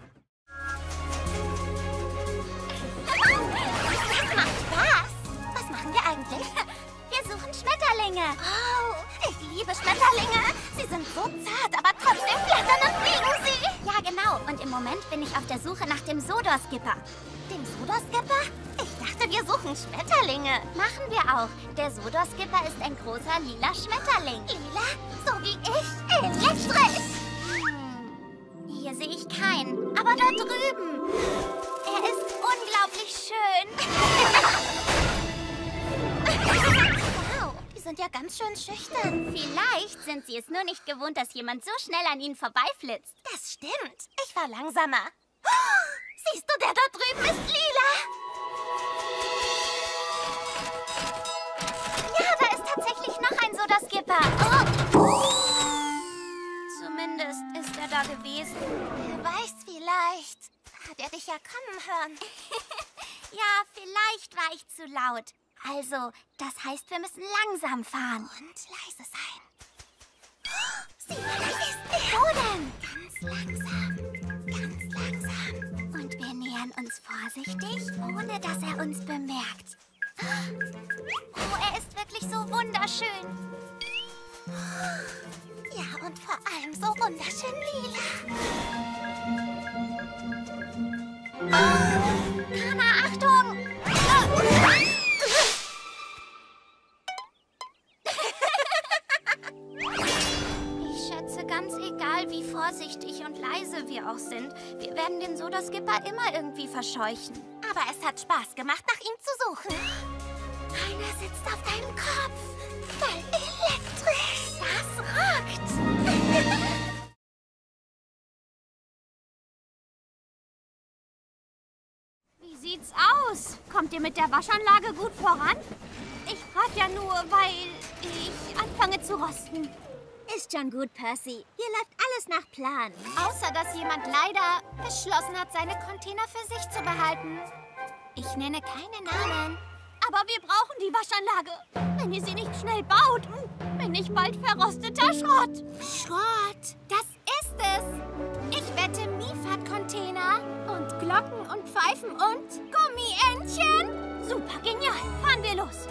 Das macht Spaß. Was machen wir eigentlich? Wir suchen Schmetterlinge. Oh, ich liebe Schmetterlinge. Sie sind so zart, aber trotzdem flattern und fliegen sie. Ja, genau. Und im Moment bin ich auf der Suche nach dem Sodor-Skipper. Dem Sodor-Skipper? Ich dachte, wir suchen Schmetterlinge. Machen wir auch. Der Sodor-Skipper ist ein großer lila Schmetterling. Lila? So wie ich? Elektrisch. Hm. Hier sehe ich keinen. Aber da drüben. Er ist unglaublich schön. Wow, die sind ja ganz schön schüchtern. Vielleicht sind sie es nur nicht gewohnt, dass jemand so schnell an ihnen vorbeiflitzt. Das stimmt. Ich war langsamer. Siehst du, der da drüben ist lila. Ja, da ist tatsächlich noch ein Soda-Skipper. Oh. Zumindest ist er da gewesen. Wer weiß, vielleicht hat er dich ja kommen hören. Ja, vielleicht war ich zu laut. Also, das heißt, wir müssen langsam fahren. Und leise sein. Sieh mal, da ist er. Wo denn? Ganz langsam. Ganz langsam. Und wir nähern uns vorsichtig, ohne dass er uns bemerkt. Oh, er ist wirklich so wunderschön. Ja, und vor allem so wunderschön lila. Kana, Achtung! Ich schätze, ganz egal, wie vorsichtig und leise wir auch sind, wir werden den Soda-Skipper immer irgendwie verscheuchen. Aber es hat Spaß gemacht, nach ihm zu suchen. Einer sitzt auf deinem Kopf. Voll elektrisch. Das rockt. Wie sieht's aus? Kommt ihr mit der Waschanlage gut voran? Ich frage ja nur, weil ich anfange zu rosten. Ist schon gut, Percy. Hier läuft alles nach Plan. Außer, dass jemand leider beschlossen hat, seine Container für sich zu behalten. Ich nenne keine Namen. Aber wir brauchen die Waschanlage. Wenn ihr sie nicht schnell baut, bin ich bald verrosteter Schrott. Schrott, das ist es. Ich wette Miefat-Container und Glocken und Pfeifen und Gummientchen. Super genial. Fahren wir los.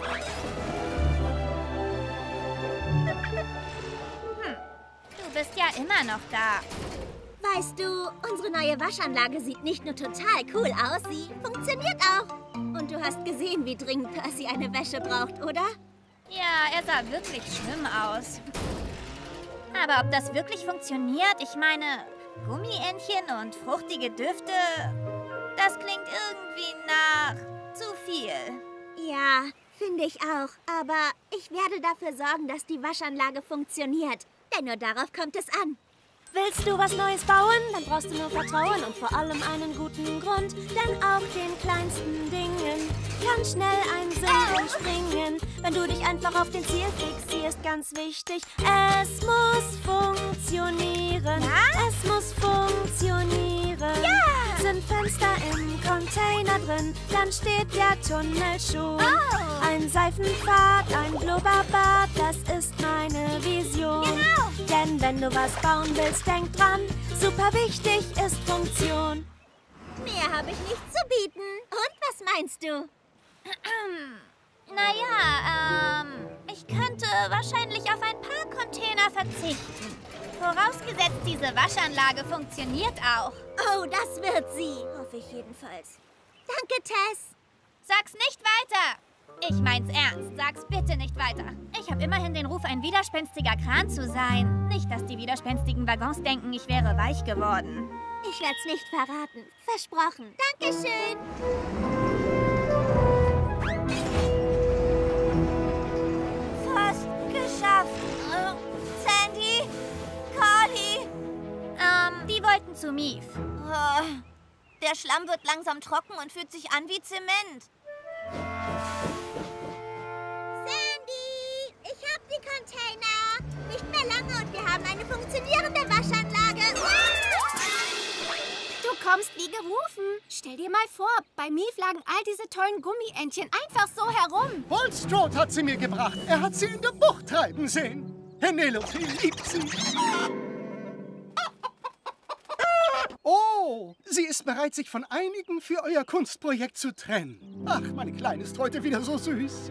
Hm, du bist ja immer noch da. Weißt du, unsere neue Waschanlage sieht nicht nur total cool aus, sie funktioniert auch. Und du hast gesehen, wie dringend Percy eine Wäsche braucht, oder? Ja, er sah wirklich schlimm aus. Aber ob das wirklich funktioniert, ich meine, Gummientchen und fruchtige Düfte, das klingt irgendwie nach zu viel. Ja, finde ich auch. Aber ich werde dafür sorgen, dass die Waschanlage funktioniert. Denn nur darauf kommt es an. Willst du was Neues bauen? Dann brauchst du nur Vertrauen und vor allem einen guten Grund. Denn auch den kleinsten Dingen kann schnell ein Sinn entspringen. Wenn du dich einfach auf den Ziel fixierst, ganz wichtig, es muss funktionieren. Ja? Es muss funktionieren. Ja! Sind Fenster im Container drin, dann steht der Tunnel schon. Oh. Ein Seifenpfad, ein Blubberbad, das ist meine Vision. Genau. Denn wenn du was bauen willst, denk dran, super wichtig ist Funktion. Mehr habe ich nicht zu bieten. Und was meinst du? Naja, ähm, ich könnte wahrscheinlich auf ein paar Container verzichten. Vorausgesetzt, diese Waschanlage funktioniert auch. Oh, das wird sie. Hoffe ich jedenfalls. Danke, Tess. Sag's nicht weiter. Ich mein's ernst. Sag's bitte nicht weiter. Ich habe immerhin den Ruf, ein widerspenstiger Kran zu sein. Nicht, dass die widerspenstigen Waggons denken, ich wäre weich geworden. Ich werde es nicht verraten. Versprochen. Dankeschön. Fast geschafft. Äh, Sandy? Carly? Ähm, die wollten zu Mief. Äh, der Schlamm wird langsam trocken und fühlt sich an wie Zement. Sandy, ich habe die Container. Nicht mehr lange und wir haben eine funktionierende Waschanlage. Du kommst wie gerufen. Stell dir mal vor, bei Mief lagen all diese tollen Gummientchen einfach so herum. Bolstrot hat sie mir gebracht. Er hat sie in der Bucht treiben sehen. Penelope liebt sie. Oh, sie ist bereit, sich von einigen für euer Kunstprojekt zu trennen. Ach, meine Kleine ist heute wieder so süß.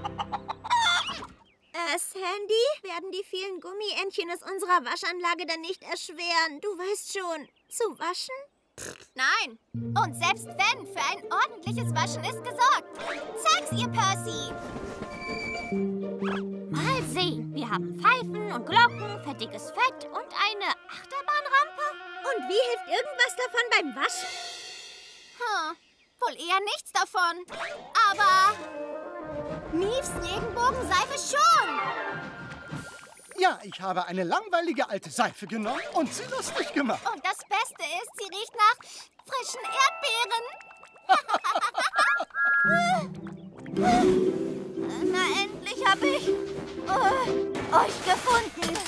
Äh, Sandy, werden die vielen Gummientchen aus unserer Waschanlage dann nicht erschweren? Du weißt schon, zu waschen? Nein. Und selbst wenn, für ein ordentliches Waschen ist gesorgt. Zeig's ihr, Percy. Mal sehen, wir haben Pfeifen und Glocken, fettiges Fett und eine Achterbahnrampe. Und wie hilft irgendwas davon beim Waschen? Hm, wohl eher nichts davon. Aber Miefs Regenbogenseife schon. Ja, ich habe eine langweilige alte Seife genommen und sie lustig gemacht. Und das Beste ist, sie riecht nach frischen Erdbeeren. Na, endlich habe ich uh, euch gefunden.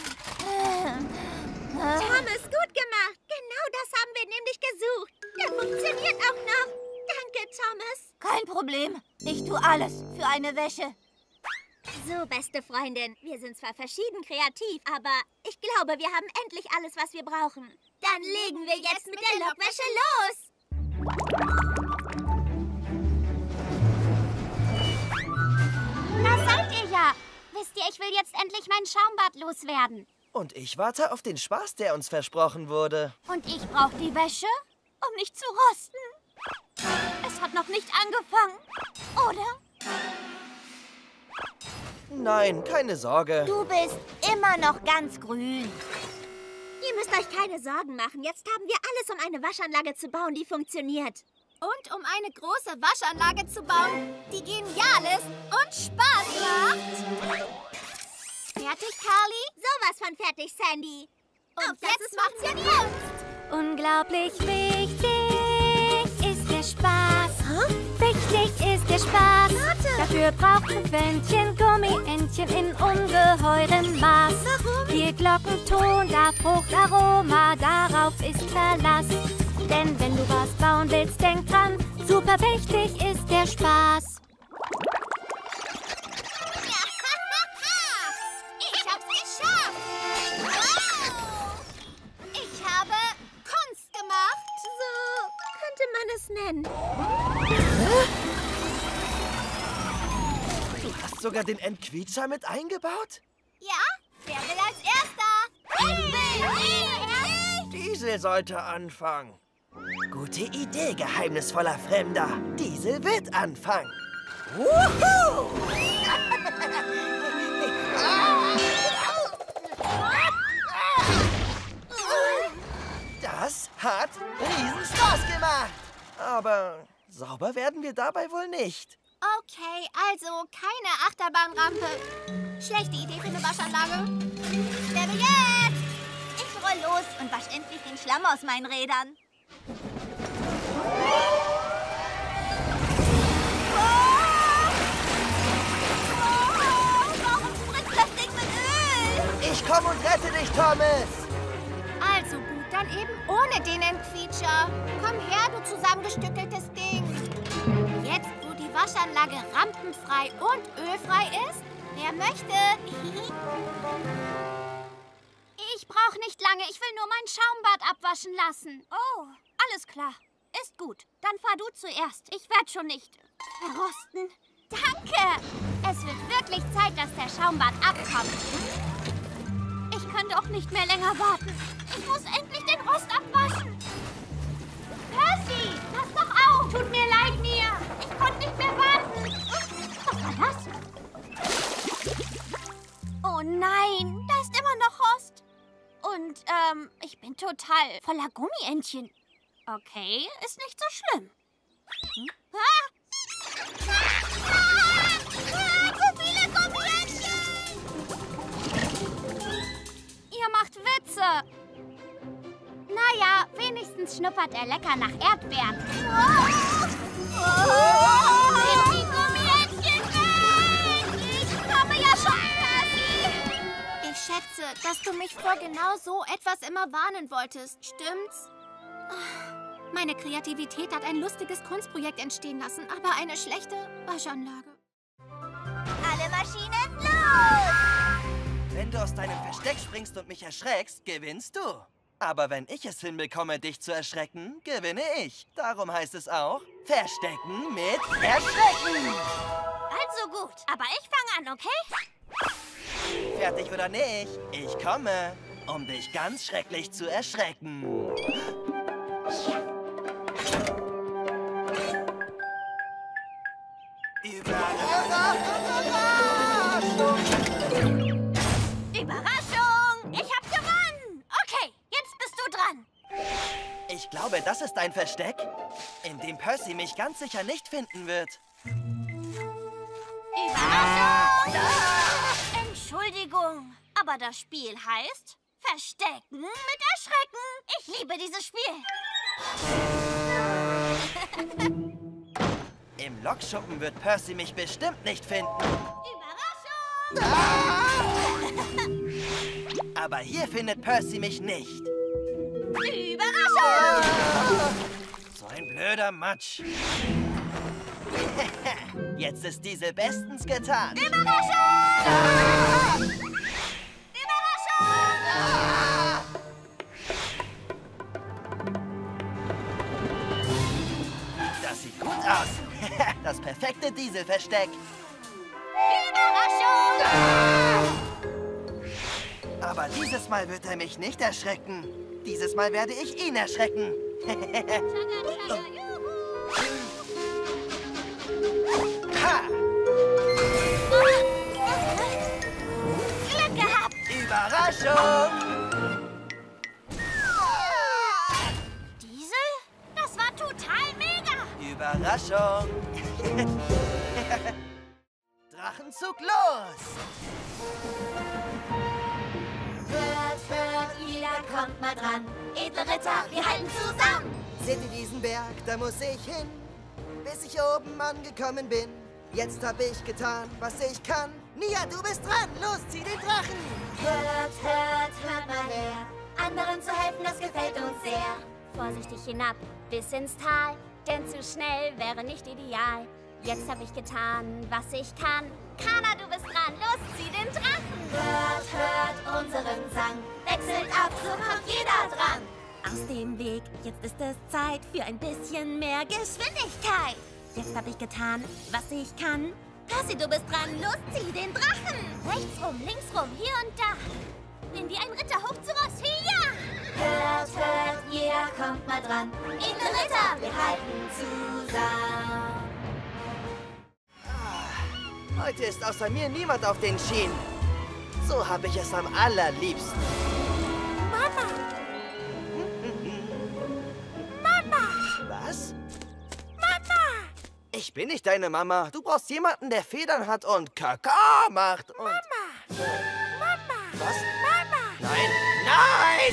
Thomas, gut gemacht. Genau das haben wir nämlich gesucht. Der funktioniert auch noch. Danke, Thomas. Kein Problem. Ich tue alles für eine Wäsche. So, beste Freundin, wir sind zwar verschieden kreativ, aber ich glaube, wir haben endlich alles, was wir brauchen. Dann legen wir jetzt mit der Lockwäsche los. Da seid ihr ja. Wisst ihr, ich will jetzt endlich mein Schaumbad loswerden. Und ich warte auf den Spaß, der uns versprochen wurde. Und ich brauche die Wäsche, um nicht zu rosten. Es hat noch nicht angefangen, oder? Nein, keine Sorge. Du bist immer noch ganz grün. Ihr müsst euch keine Sorgen machen. Jetzt haben wir alles, um eine Waschanlage zu bauen, die funktioniert. Und um eine große Waschanlage zu bauen, die genial ist und Spaß macht. Fertig, Carly? Sowas von fertig, Sandy. Und Auf jetzt macht's ja Kunst. Unglaublich wichtig ist der Spaß. Huh? Wichtig ist der Spaß. Warte. Dafür braucht ein Quäntchen Gummientchen in ungeheurem Maß. Warum? Viel Glockenton, da Fruchtaroma, darauf ist Verlass. Denn wenn du was bauen willst, denk dran, super wichtig ist der Spaß. Ich hab's geschafft! Wow! Ich habe Kunst gemacht! So könnte man es nennen. Du hast sogar den Entquietscher mit eingebaut? Ja? Wer will als Erster? Ich will! Ich! Die Diesel sollte anfangen. Gute Idee, geheimnisvoller Fremder. Diesel wird anfangen. Wuhu! Das hat riesen Spaß gemacht. Aber sauber werden wir dabei wohl nicht. Okay, also keine Achterbahnrampe. Schlechte Idee für eine Waschanlage. Sterbe jetzt! Ich roll los und wasch endlich den Schlamm aus meinen Rädern. Warum spritzt das Ding mit Öl? Ich komme und rette dich, Thomas. Also gut, dann eben ohne den Entquietscher. Komm her, du zusammengestückeltes Ding. Jetzt, wo die Waschanlage rampenfrei und ölfrei ist, wer möchte? Ich brauche nicht lange. Ich will nur mein Schaumbad abwaschen lassen. Oh, alles klar. Ist gut. Dann fahr du zuerst. Ich werde schon nicht verrosten. Danke! Es wird wirklich Zeit, dass der Schaumbad abkommt. Ich kann doch nicht mehr länger warten. Ich muss endlich den Rost abwaschen. Percy, pass doch auf! Tut mir leid, Mia. Ich konnte nicht mehr warten. Was war das? Oh nein, da ist immer noch Rost. Und, ähm, ich bin total voller Gummientchen. Okay, ist nicht so schlimm. Hm? Ah! Ah! Ah! So viele Gummientchen! Ihr macht Witze. Naja, wenigstens schnuppert er lecker nach Erdbeeren. Oh! Oh! Nimm die Gummientchen weg! Ich komme ja schon, Percy! Ich schätze, dass du mich vor genau so etwas immer warnen wolltest. Stimmt's? Meine Kreativität hat ein lustiges Kunstprojekt entstehen lassen, aber eine schlechte Waschanlage. Alle Maschinen los! Wenn du aus deinem Versteck springst und mich erschreckst, gewinnst du. Aber wenn ich es hinbekomme, dich zu erschrecken, gewinne ich. Darum heißt es auch, Verstecken mit Erschrecken. Also gut, aber ich fange an, okay? Fertig oder nicht? Ich komme, um dich ganz schrecklich zu erschrecken. Überraschung! Überraschung! Ich hab gewonnen! Okay, jetzt bist du dran. Ich glaube, das ist ein Versteck, in dem Percy mich ganz sicher nicht finden wird. Überraschung! Ah! Entschuldigung, aber das Spiel heißt Verstecken mit Erschrecken. Ich liebe dieses Spiel. Im Lokschuppen wird Percy mich bestimmt nicht finden. Überraschung! Ah! Aber hier findet Percy mich nicht. Überraschung! So ein blöder Matsch. Jetzt ist diese bestens getan. Überraschung! Ah! Überraschung! Ah! Das sieht gut aus. Das perfekte Dieselversteck. Überraschung! Ah! Aber dieses Mal wird er mich nicht erschrecken. Dieses Mal werde ich ihn erschrecken. Ha! Glück gehabt! Überraschung! Diesel? Das war total mega! Überraschung! Drachenzug los! Hört, hört, jeder kommt mal dran. Edle Ritter, wir halten zusammen. Seht ihr diesen Berg, da muss ich hin, bis ich oben angekommen bin. Jetzt hab ich getan, was ich kann. Nia, du bist dran, los, zieh den Drachen! Hört, hört, hört mal her. Anderen zu helfen, das gefällt uns sehr. Vorsichtig hinab, bis ins Tal, denn zu schnell wäre nicht ideal. Jetzt habe ich getan, was ich kann. Kana, du bist dran, los, zieh den Drachen! Hört, hört unseren Sang. Wechselt ab, so kommt jeder dran. Aus dem Weg, jetzt ist es Zeit für ein bisschen mehr Geschwindigkeit. Jetzt habe ich getan, was ich kann. Percy, du bist dran, los, zieh den Drachen! Rechts rum, links rum, hier und da. Bin wie ein Ritter hoch zu Ross, ja! Hört, hört dran. Edle Ritter, wir halten zusammen. Heute ist außer mir niemand auf den Schienen. So habe ich es am allerliebsten. Mama! Mama! Was? Mama! Ich bin nicht deine Mama. Du brauchst jemanden, der Federn hat und Kaka macht und... Mama! Mama! Was? Mama! Nein! Nein!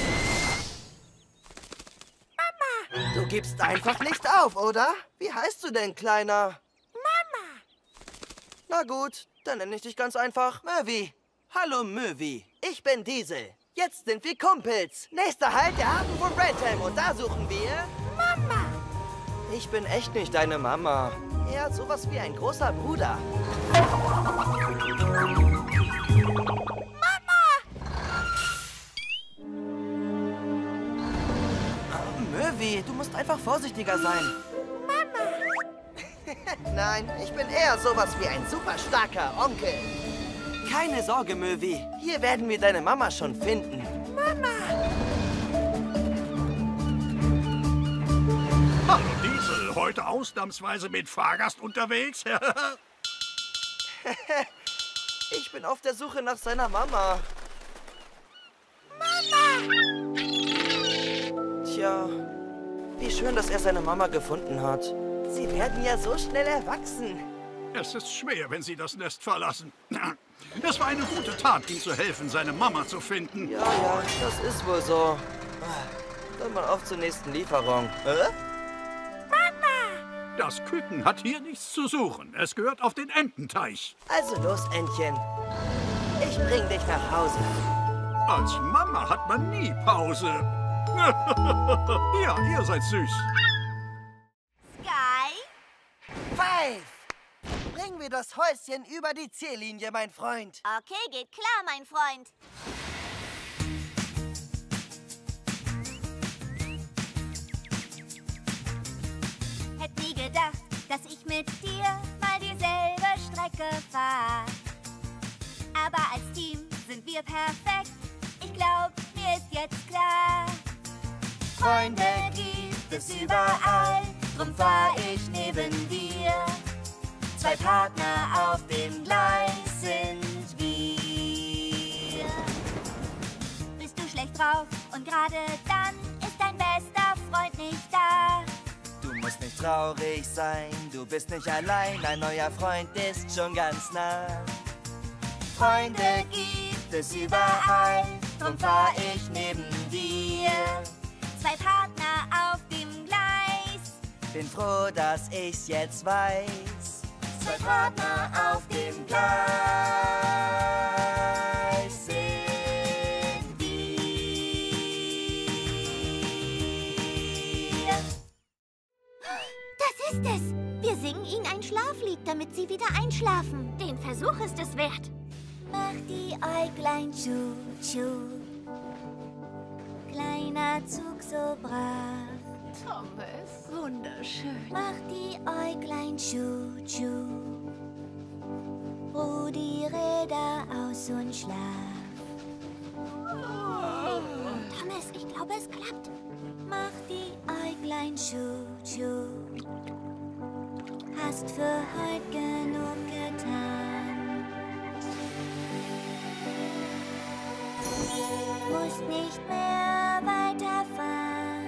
Mama! Du gibst einfach nicht auf, oder? Wie heißt du denn, Kleiner? Mama! Na gut, dann nenne ich dich ganz einfach Möwi. Hallo, Möwi. Ich bin Diesel. Jetzt sind wir Kumpels. Nächster Halt, der Hafen von Redhelm. Und da suchen wir... Mama! Ich bin echt nicht deine Mama. Eher sowas wie ein großer Bruder. Mama! Oh, Möwi, du musst einfach vorsichtiger sein. Mama! Nein, ich bin eher sowas wie ein super starker Onkel. Keine Sorge, Möwi. Hier werden wir deine Mama schon finden. Mama! Hallo Diesel, heute ausnahmsweise mit Fahrgast unterwegs. Ich bin auf der Suche nach seiner Mama. Mama! Tja, wie schön, dass er seine Mama gefunden hat. Sie werden ja so schnell erwachsen. Es ist schwer, wenn Sie das Nest verlassen. Es war eine gute Tat, ihm zu helfen, seine Mama zu finden. Ja, ja, das ist wohl so. Dann mal auf zur nächsten Lieferung. Äh? Mama! Das Küken hat hier nichts zu suchen. Es gehört auf den Ententeich. Also los, Entchen. Ich bring dich nach Hause. Als Mama hat man nie Pause. Ja, ihr seid süß. Sky? Five! Bringen wir das Häuschen über die Ziellinie, mein Freund. Okay, geht klar, mein Freund. Hätt nie gedacht, dass ich mit dir mal dieselbe Strecke fahr. Aber als Team sind wir perfekt. Ich glaub, mir ist jetzt klar. Freunde gibt es überall, drum fahr ich neben dir. Zwei Partner auf dem Gleis sind wir. Bist du schlecht drauf und gerade dann ist dein bester Freund nicht da. Du musst nicht traurig sein, du bist nicht allein, ein neuer Freund ist schon ganz nah. Freunde gibt es überall, drum fahr ich neben dir. Zwei Partner auf dem Gleis. Bin froh, dass ich's jetzt weiß. Zwei Partner auf dem Gleis sind wir. Das ist es. Wir singen ihnen ein Schlaflied, damit sie wieder einschlafen. Den Versuch ist es wert. Mach die Äuglein tschu, tschu. Kleiner Zug so brav. Thomas, wunderschön. Mach die Äuglein tschu, tschu. Ruh die Räder aus und schlaf. Thomas, ich glaube, es klappt. Mach die Äuglein tschu, tschu. Hast für heute genug getan. Musst nicht mehr weiterfahren.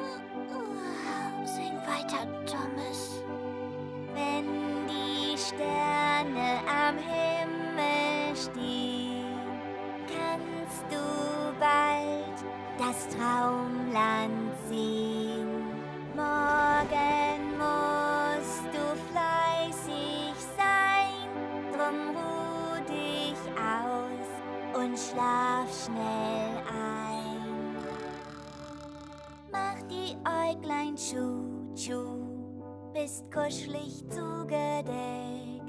Sing weiter, Thomas. Wenn die Sterne am Himmel stehen, kannst du bald das Traumland sehen. Morgen musst du fleißig sein, drum ruh dich aus und schlaf schnell ein. Mach die Äuglein tschu, tschu, bist kuschelig zugedeckt.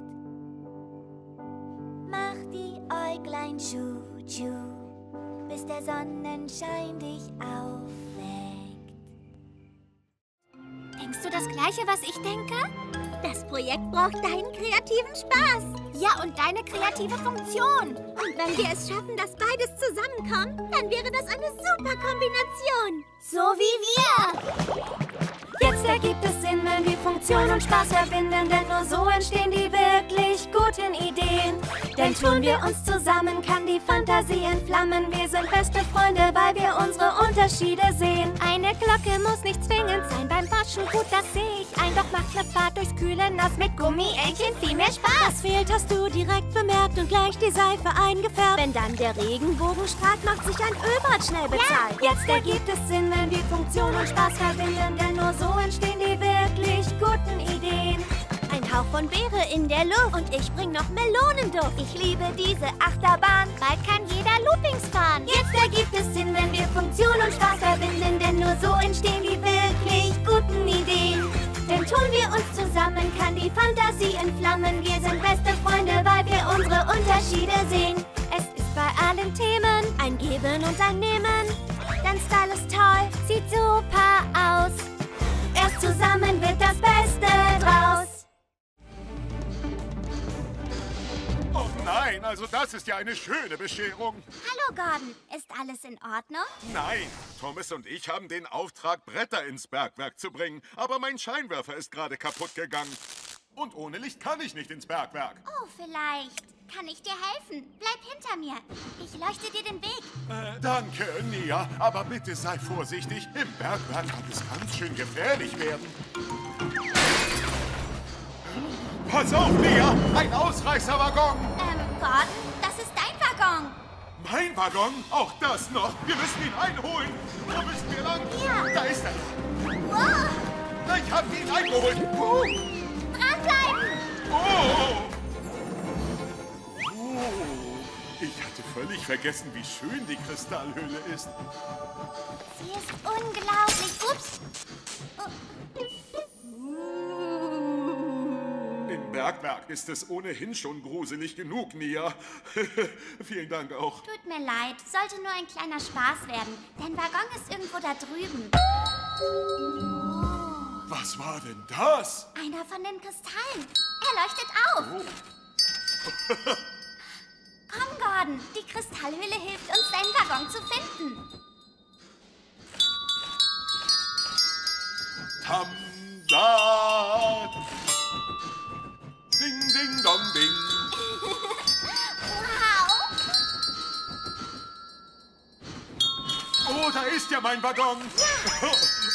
Mach die Äuglein tschu, tschu, bis der Sonnenschein dich aufweckt. Denkst du das Gleiche, was ich denke? Das Projekt braucht deinen kreativen Spaß. Ja, und deine kreative Funktion. Und wenn wir es schaffen, dass beides zusammenkommt, dann wäre das eine super Kombination. So wie wir. Jetzt ergibt es Sinn, wenn wir Funktion und Spaß verbinden, denn nur so entstehen die wirklich guten Ideen. Denn tun wir uns zusammen, kann die Fantasie entflammen. Wir sind beste Freunde, weil wir unsere Unterschiede sehen. Eine Glocke muss nicht zwingend sein, beim Waschen gut, das sehe ich ein. Doch macht eine Fahrt durchs kühle Nass mit Gummientchen viel mehr Spaß. Was fehlt, hast du direkt bemerkt und gleich die Seife eingefärbt. Wenn dann der Regenbogen strahlt, macht sich ein Ölbad schnell bezahlt. Ja, jetzt ergibt es Sinn, wenn wir Funktion und Spaß verbinden, denn nur so entstehen die wirklich guten Ideen. Ein Hauch von Beere in der Luft und ich bring noch Melonenduft. Ich liebe diese Achterbahn, bald kann jeder Loopings fahren. Jetzt ergibt es Sinn, wenn wir Funktion und Spaß verbinden, denn nur so entstehen die wirklich guten Ideen. Denn tun wir uns zusammen, kann die Fantasie entflammen. Wir sind beste Freunde, weil wir unsere Unterschiede sehen. Es ist bei allen Themen ein Geben und ein Nehmen. Dein Style ist toll, sieht super aus. Erst zusammen wird das Beste draus. Oh nein, also das ist ja eine schöne Bescherung. Hallo, Gordon. Ist alles in Ordnung? Nein, Thomas und ich haben den Auftrag, Bretter ins Bergwerk zu bringen. Aber mein Scheinwerfer ist gerade kaputt gegangen. Und ohne Licht kann ich nicht ins Bergwerk. Oh, vielleicht. Kann ich dir helfen? Bleib hinter mir. Ich leuchte dir den Weg. Äh, danke, Nia. Aber bitte sei vorsichtig. Im Bergwerk kann es ganz schön gefährlich werden. Pass auf, Nia! Ein Ausreißerwaggon! Ähm, Gordon, das ist dein Waggon. Mein Waggon? Auch das noch? Wir müssen ihn einholen. Wo müssen wir lang? Hier. Da ist er. Wow. Ich hab ihn eingeholt. Uh. Dranbleiben. Oh. Ich hatte völlig vergessen, wie schön die Kristallhöhle ist. Sie ist unglaublich. Ups. Oh. Im Bergwerk ist es ohnehin schon gruselig genug, Nia. Vielen Dank auch. Tut mir leid. Sollte nur ein kleiner Spaß werden. Dein Waggon ist irgendwo da drüben. Was war denn das? Einer von den Kristallen. Er leuchtet auf. Oh. Komm, Gordon. Die Kristallhöhle hilft uns, deinen Waggon zu finden. Tam da. Ding, ding, dong, ding. Wow. Oh, da ist ja mein Waggon. Ja.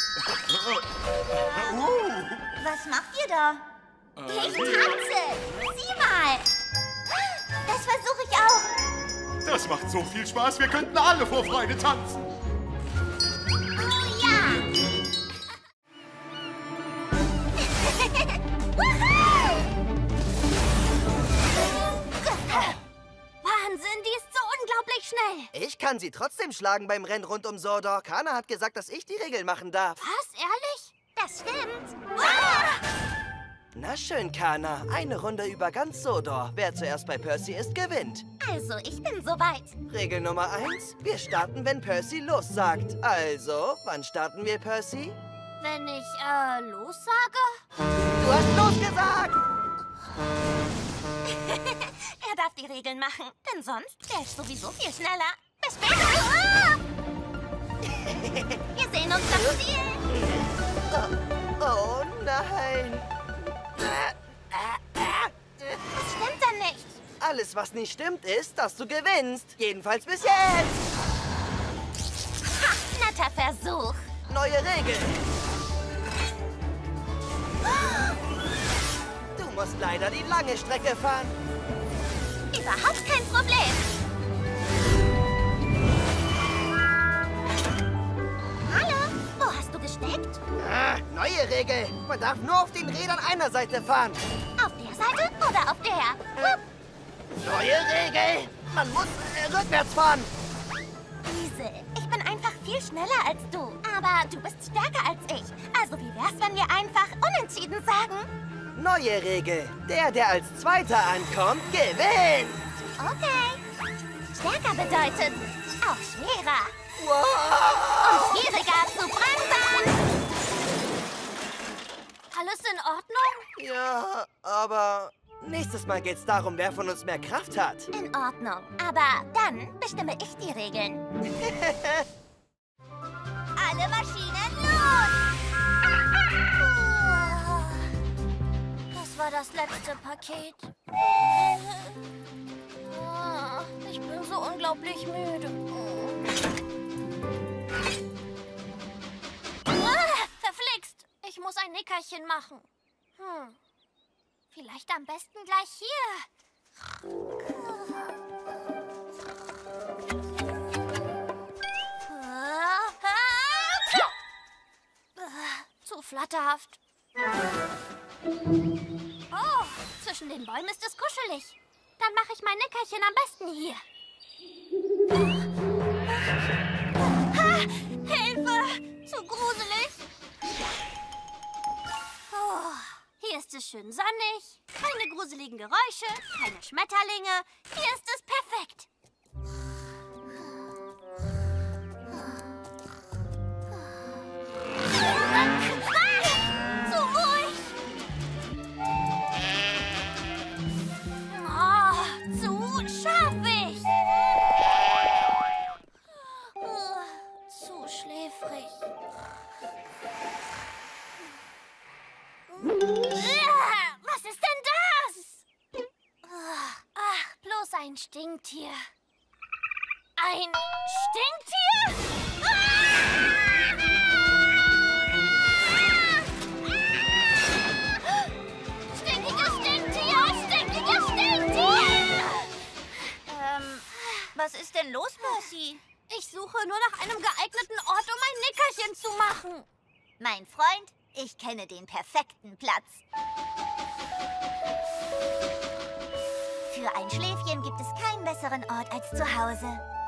uh. Was macht ihr da? Äh, Ich tanze. Sieh mal. Das versuche ich auch. Das macht so viel Spaß, wir könnten alle vor Freude tanzen. Oh ja. Wahnsinn, die ist so unglaublich schnell. Ich kann sie trotzdem schlagen beim Rennen rund um Sordor. Kana hat gesagt, dass ich die Regeln machen darf. Was, ehrlich? Das stimmt. Ah! Na schön, Kana. Eine Runde über ganz Sodor. Wer zuerst bei Percy ist, gewinnt. Also, ich bin soweit. Regel Nummer eins. Wir starten, wenn Percy los sagt. Also, wann starten wir, Percy? Wenn ich, äh, los sage? Du hast losgesagt! Er darf die Regeln machen, denn sonst wäre ich sowieso viel schneller. Bis später. Ah! Wir sehen uns am Ziel. Oh, oh nein. Was stimmt denn nicht? Alles, was nicht stimmt, ist, dass du gewinnst. Jedenfalls bis jetzt. Ha, netter Versuch. Neue Regel. Du musst leider die lange Strecke fahren. Überhaupt kein Problem. Hallo, wo hast du gesteckt? Ah, neue Regel. Man darf nur auf den Rädern einer Seite fahren. Auf der Seite oder auf der? Hup. Neue Regel. Man muss äh, rückwärts fahren. Diese, ich bin einfach viel schneller als du. Aber du bist stärker als ich. Also wie wär's, wenn wir einfach unentschieden sagen? Neue Regel. Der, der als Zweiter ankommt, gewinnt. Okay. Stärker bedeutet auch schwerer. Wow. Und schwieriger zu bremsen. Alles in Ordnung? Ja, aber nächstes Mal geht's darum, wer von uns mehr Kraft hat. In Ordnung, aber dann bestimme ich die Regeln. Alle Maschinen los! Das war das letzte Paket. Ich bin so unglaublich müde. Verflixt! Ich muss ein Nickerchen machen. Hm. Vielleicht am besten gleich hier. Zu flatterhaft. Oh, zwischen den Bäumen ist es kuschelig. Dann mache ich mein Nickerchen am besten hier. Ha, Hilfe! Zu gruselig. Oh, hier ist es schön sonnig. Keine gruseligen Geräusche, keine Schmetterlinge. Hier ist es perfekt. Zu ruhig. Oh, zu scharfig. Zu schläfrig. Was ist denn das? Ach, bloß ein Stinktier. Ein Stinktier? Stinkiges Stinktier! Stinkiges Stinktier! Ähm, was ist denn los, Percy? Ich suche nur nach einem geeigneten Ort, um ein Nickerchen zu machen. Mein Freund, ich kenne den perfekten Platz. Für ein Schläfchen gibt es keinen besseren Ort als zu Hause.